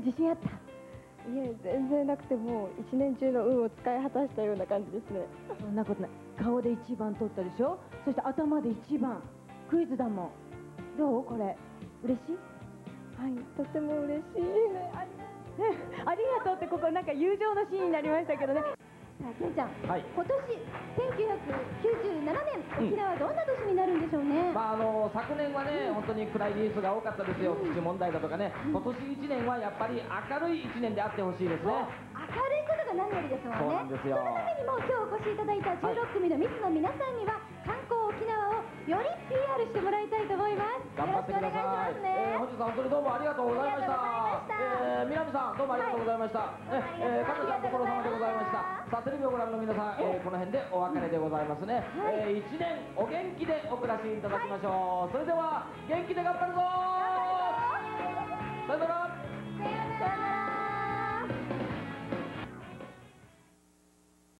自信あった？ いえ、全然なくてもう一年中の運を使い果たしたような感じですね。 そんなことない。顔で1番取ったでしょ。そして頭で1番。クイズだもん。どうこれ嬉しい？ はい、とても嬉しいね。ありがとうってここなんか友情のシーンになりましたけどね。 さあ、けんちゃん、 はい、 今年1997年、沖縄どんな年になるんでしょうね。 昨年はね、本当に暗いニュースが多かったですよ、基地問題だとかね、今年1年はやっぱり明るい1年であってほしいですね。 明るいことが何よりですもんね。 そうなんですよ。 そのためにも今日お越しいただいた16組のミスの皆さんには、観光沖縄をより PR してもらいたいと思います。 頑張ってください。本日は本当にどうもありがとうございました。南さん、どうもありがとうございました。加藤さん、ご苦労様でございました。さあ、テレビをご覧の皆さん、この辺でお別れでございますね。1年お元気でお暮らしいただきましょう。それでは、元気で頑張るぞー。さよなら。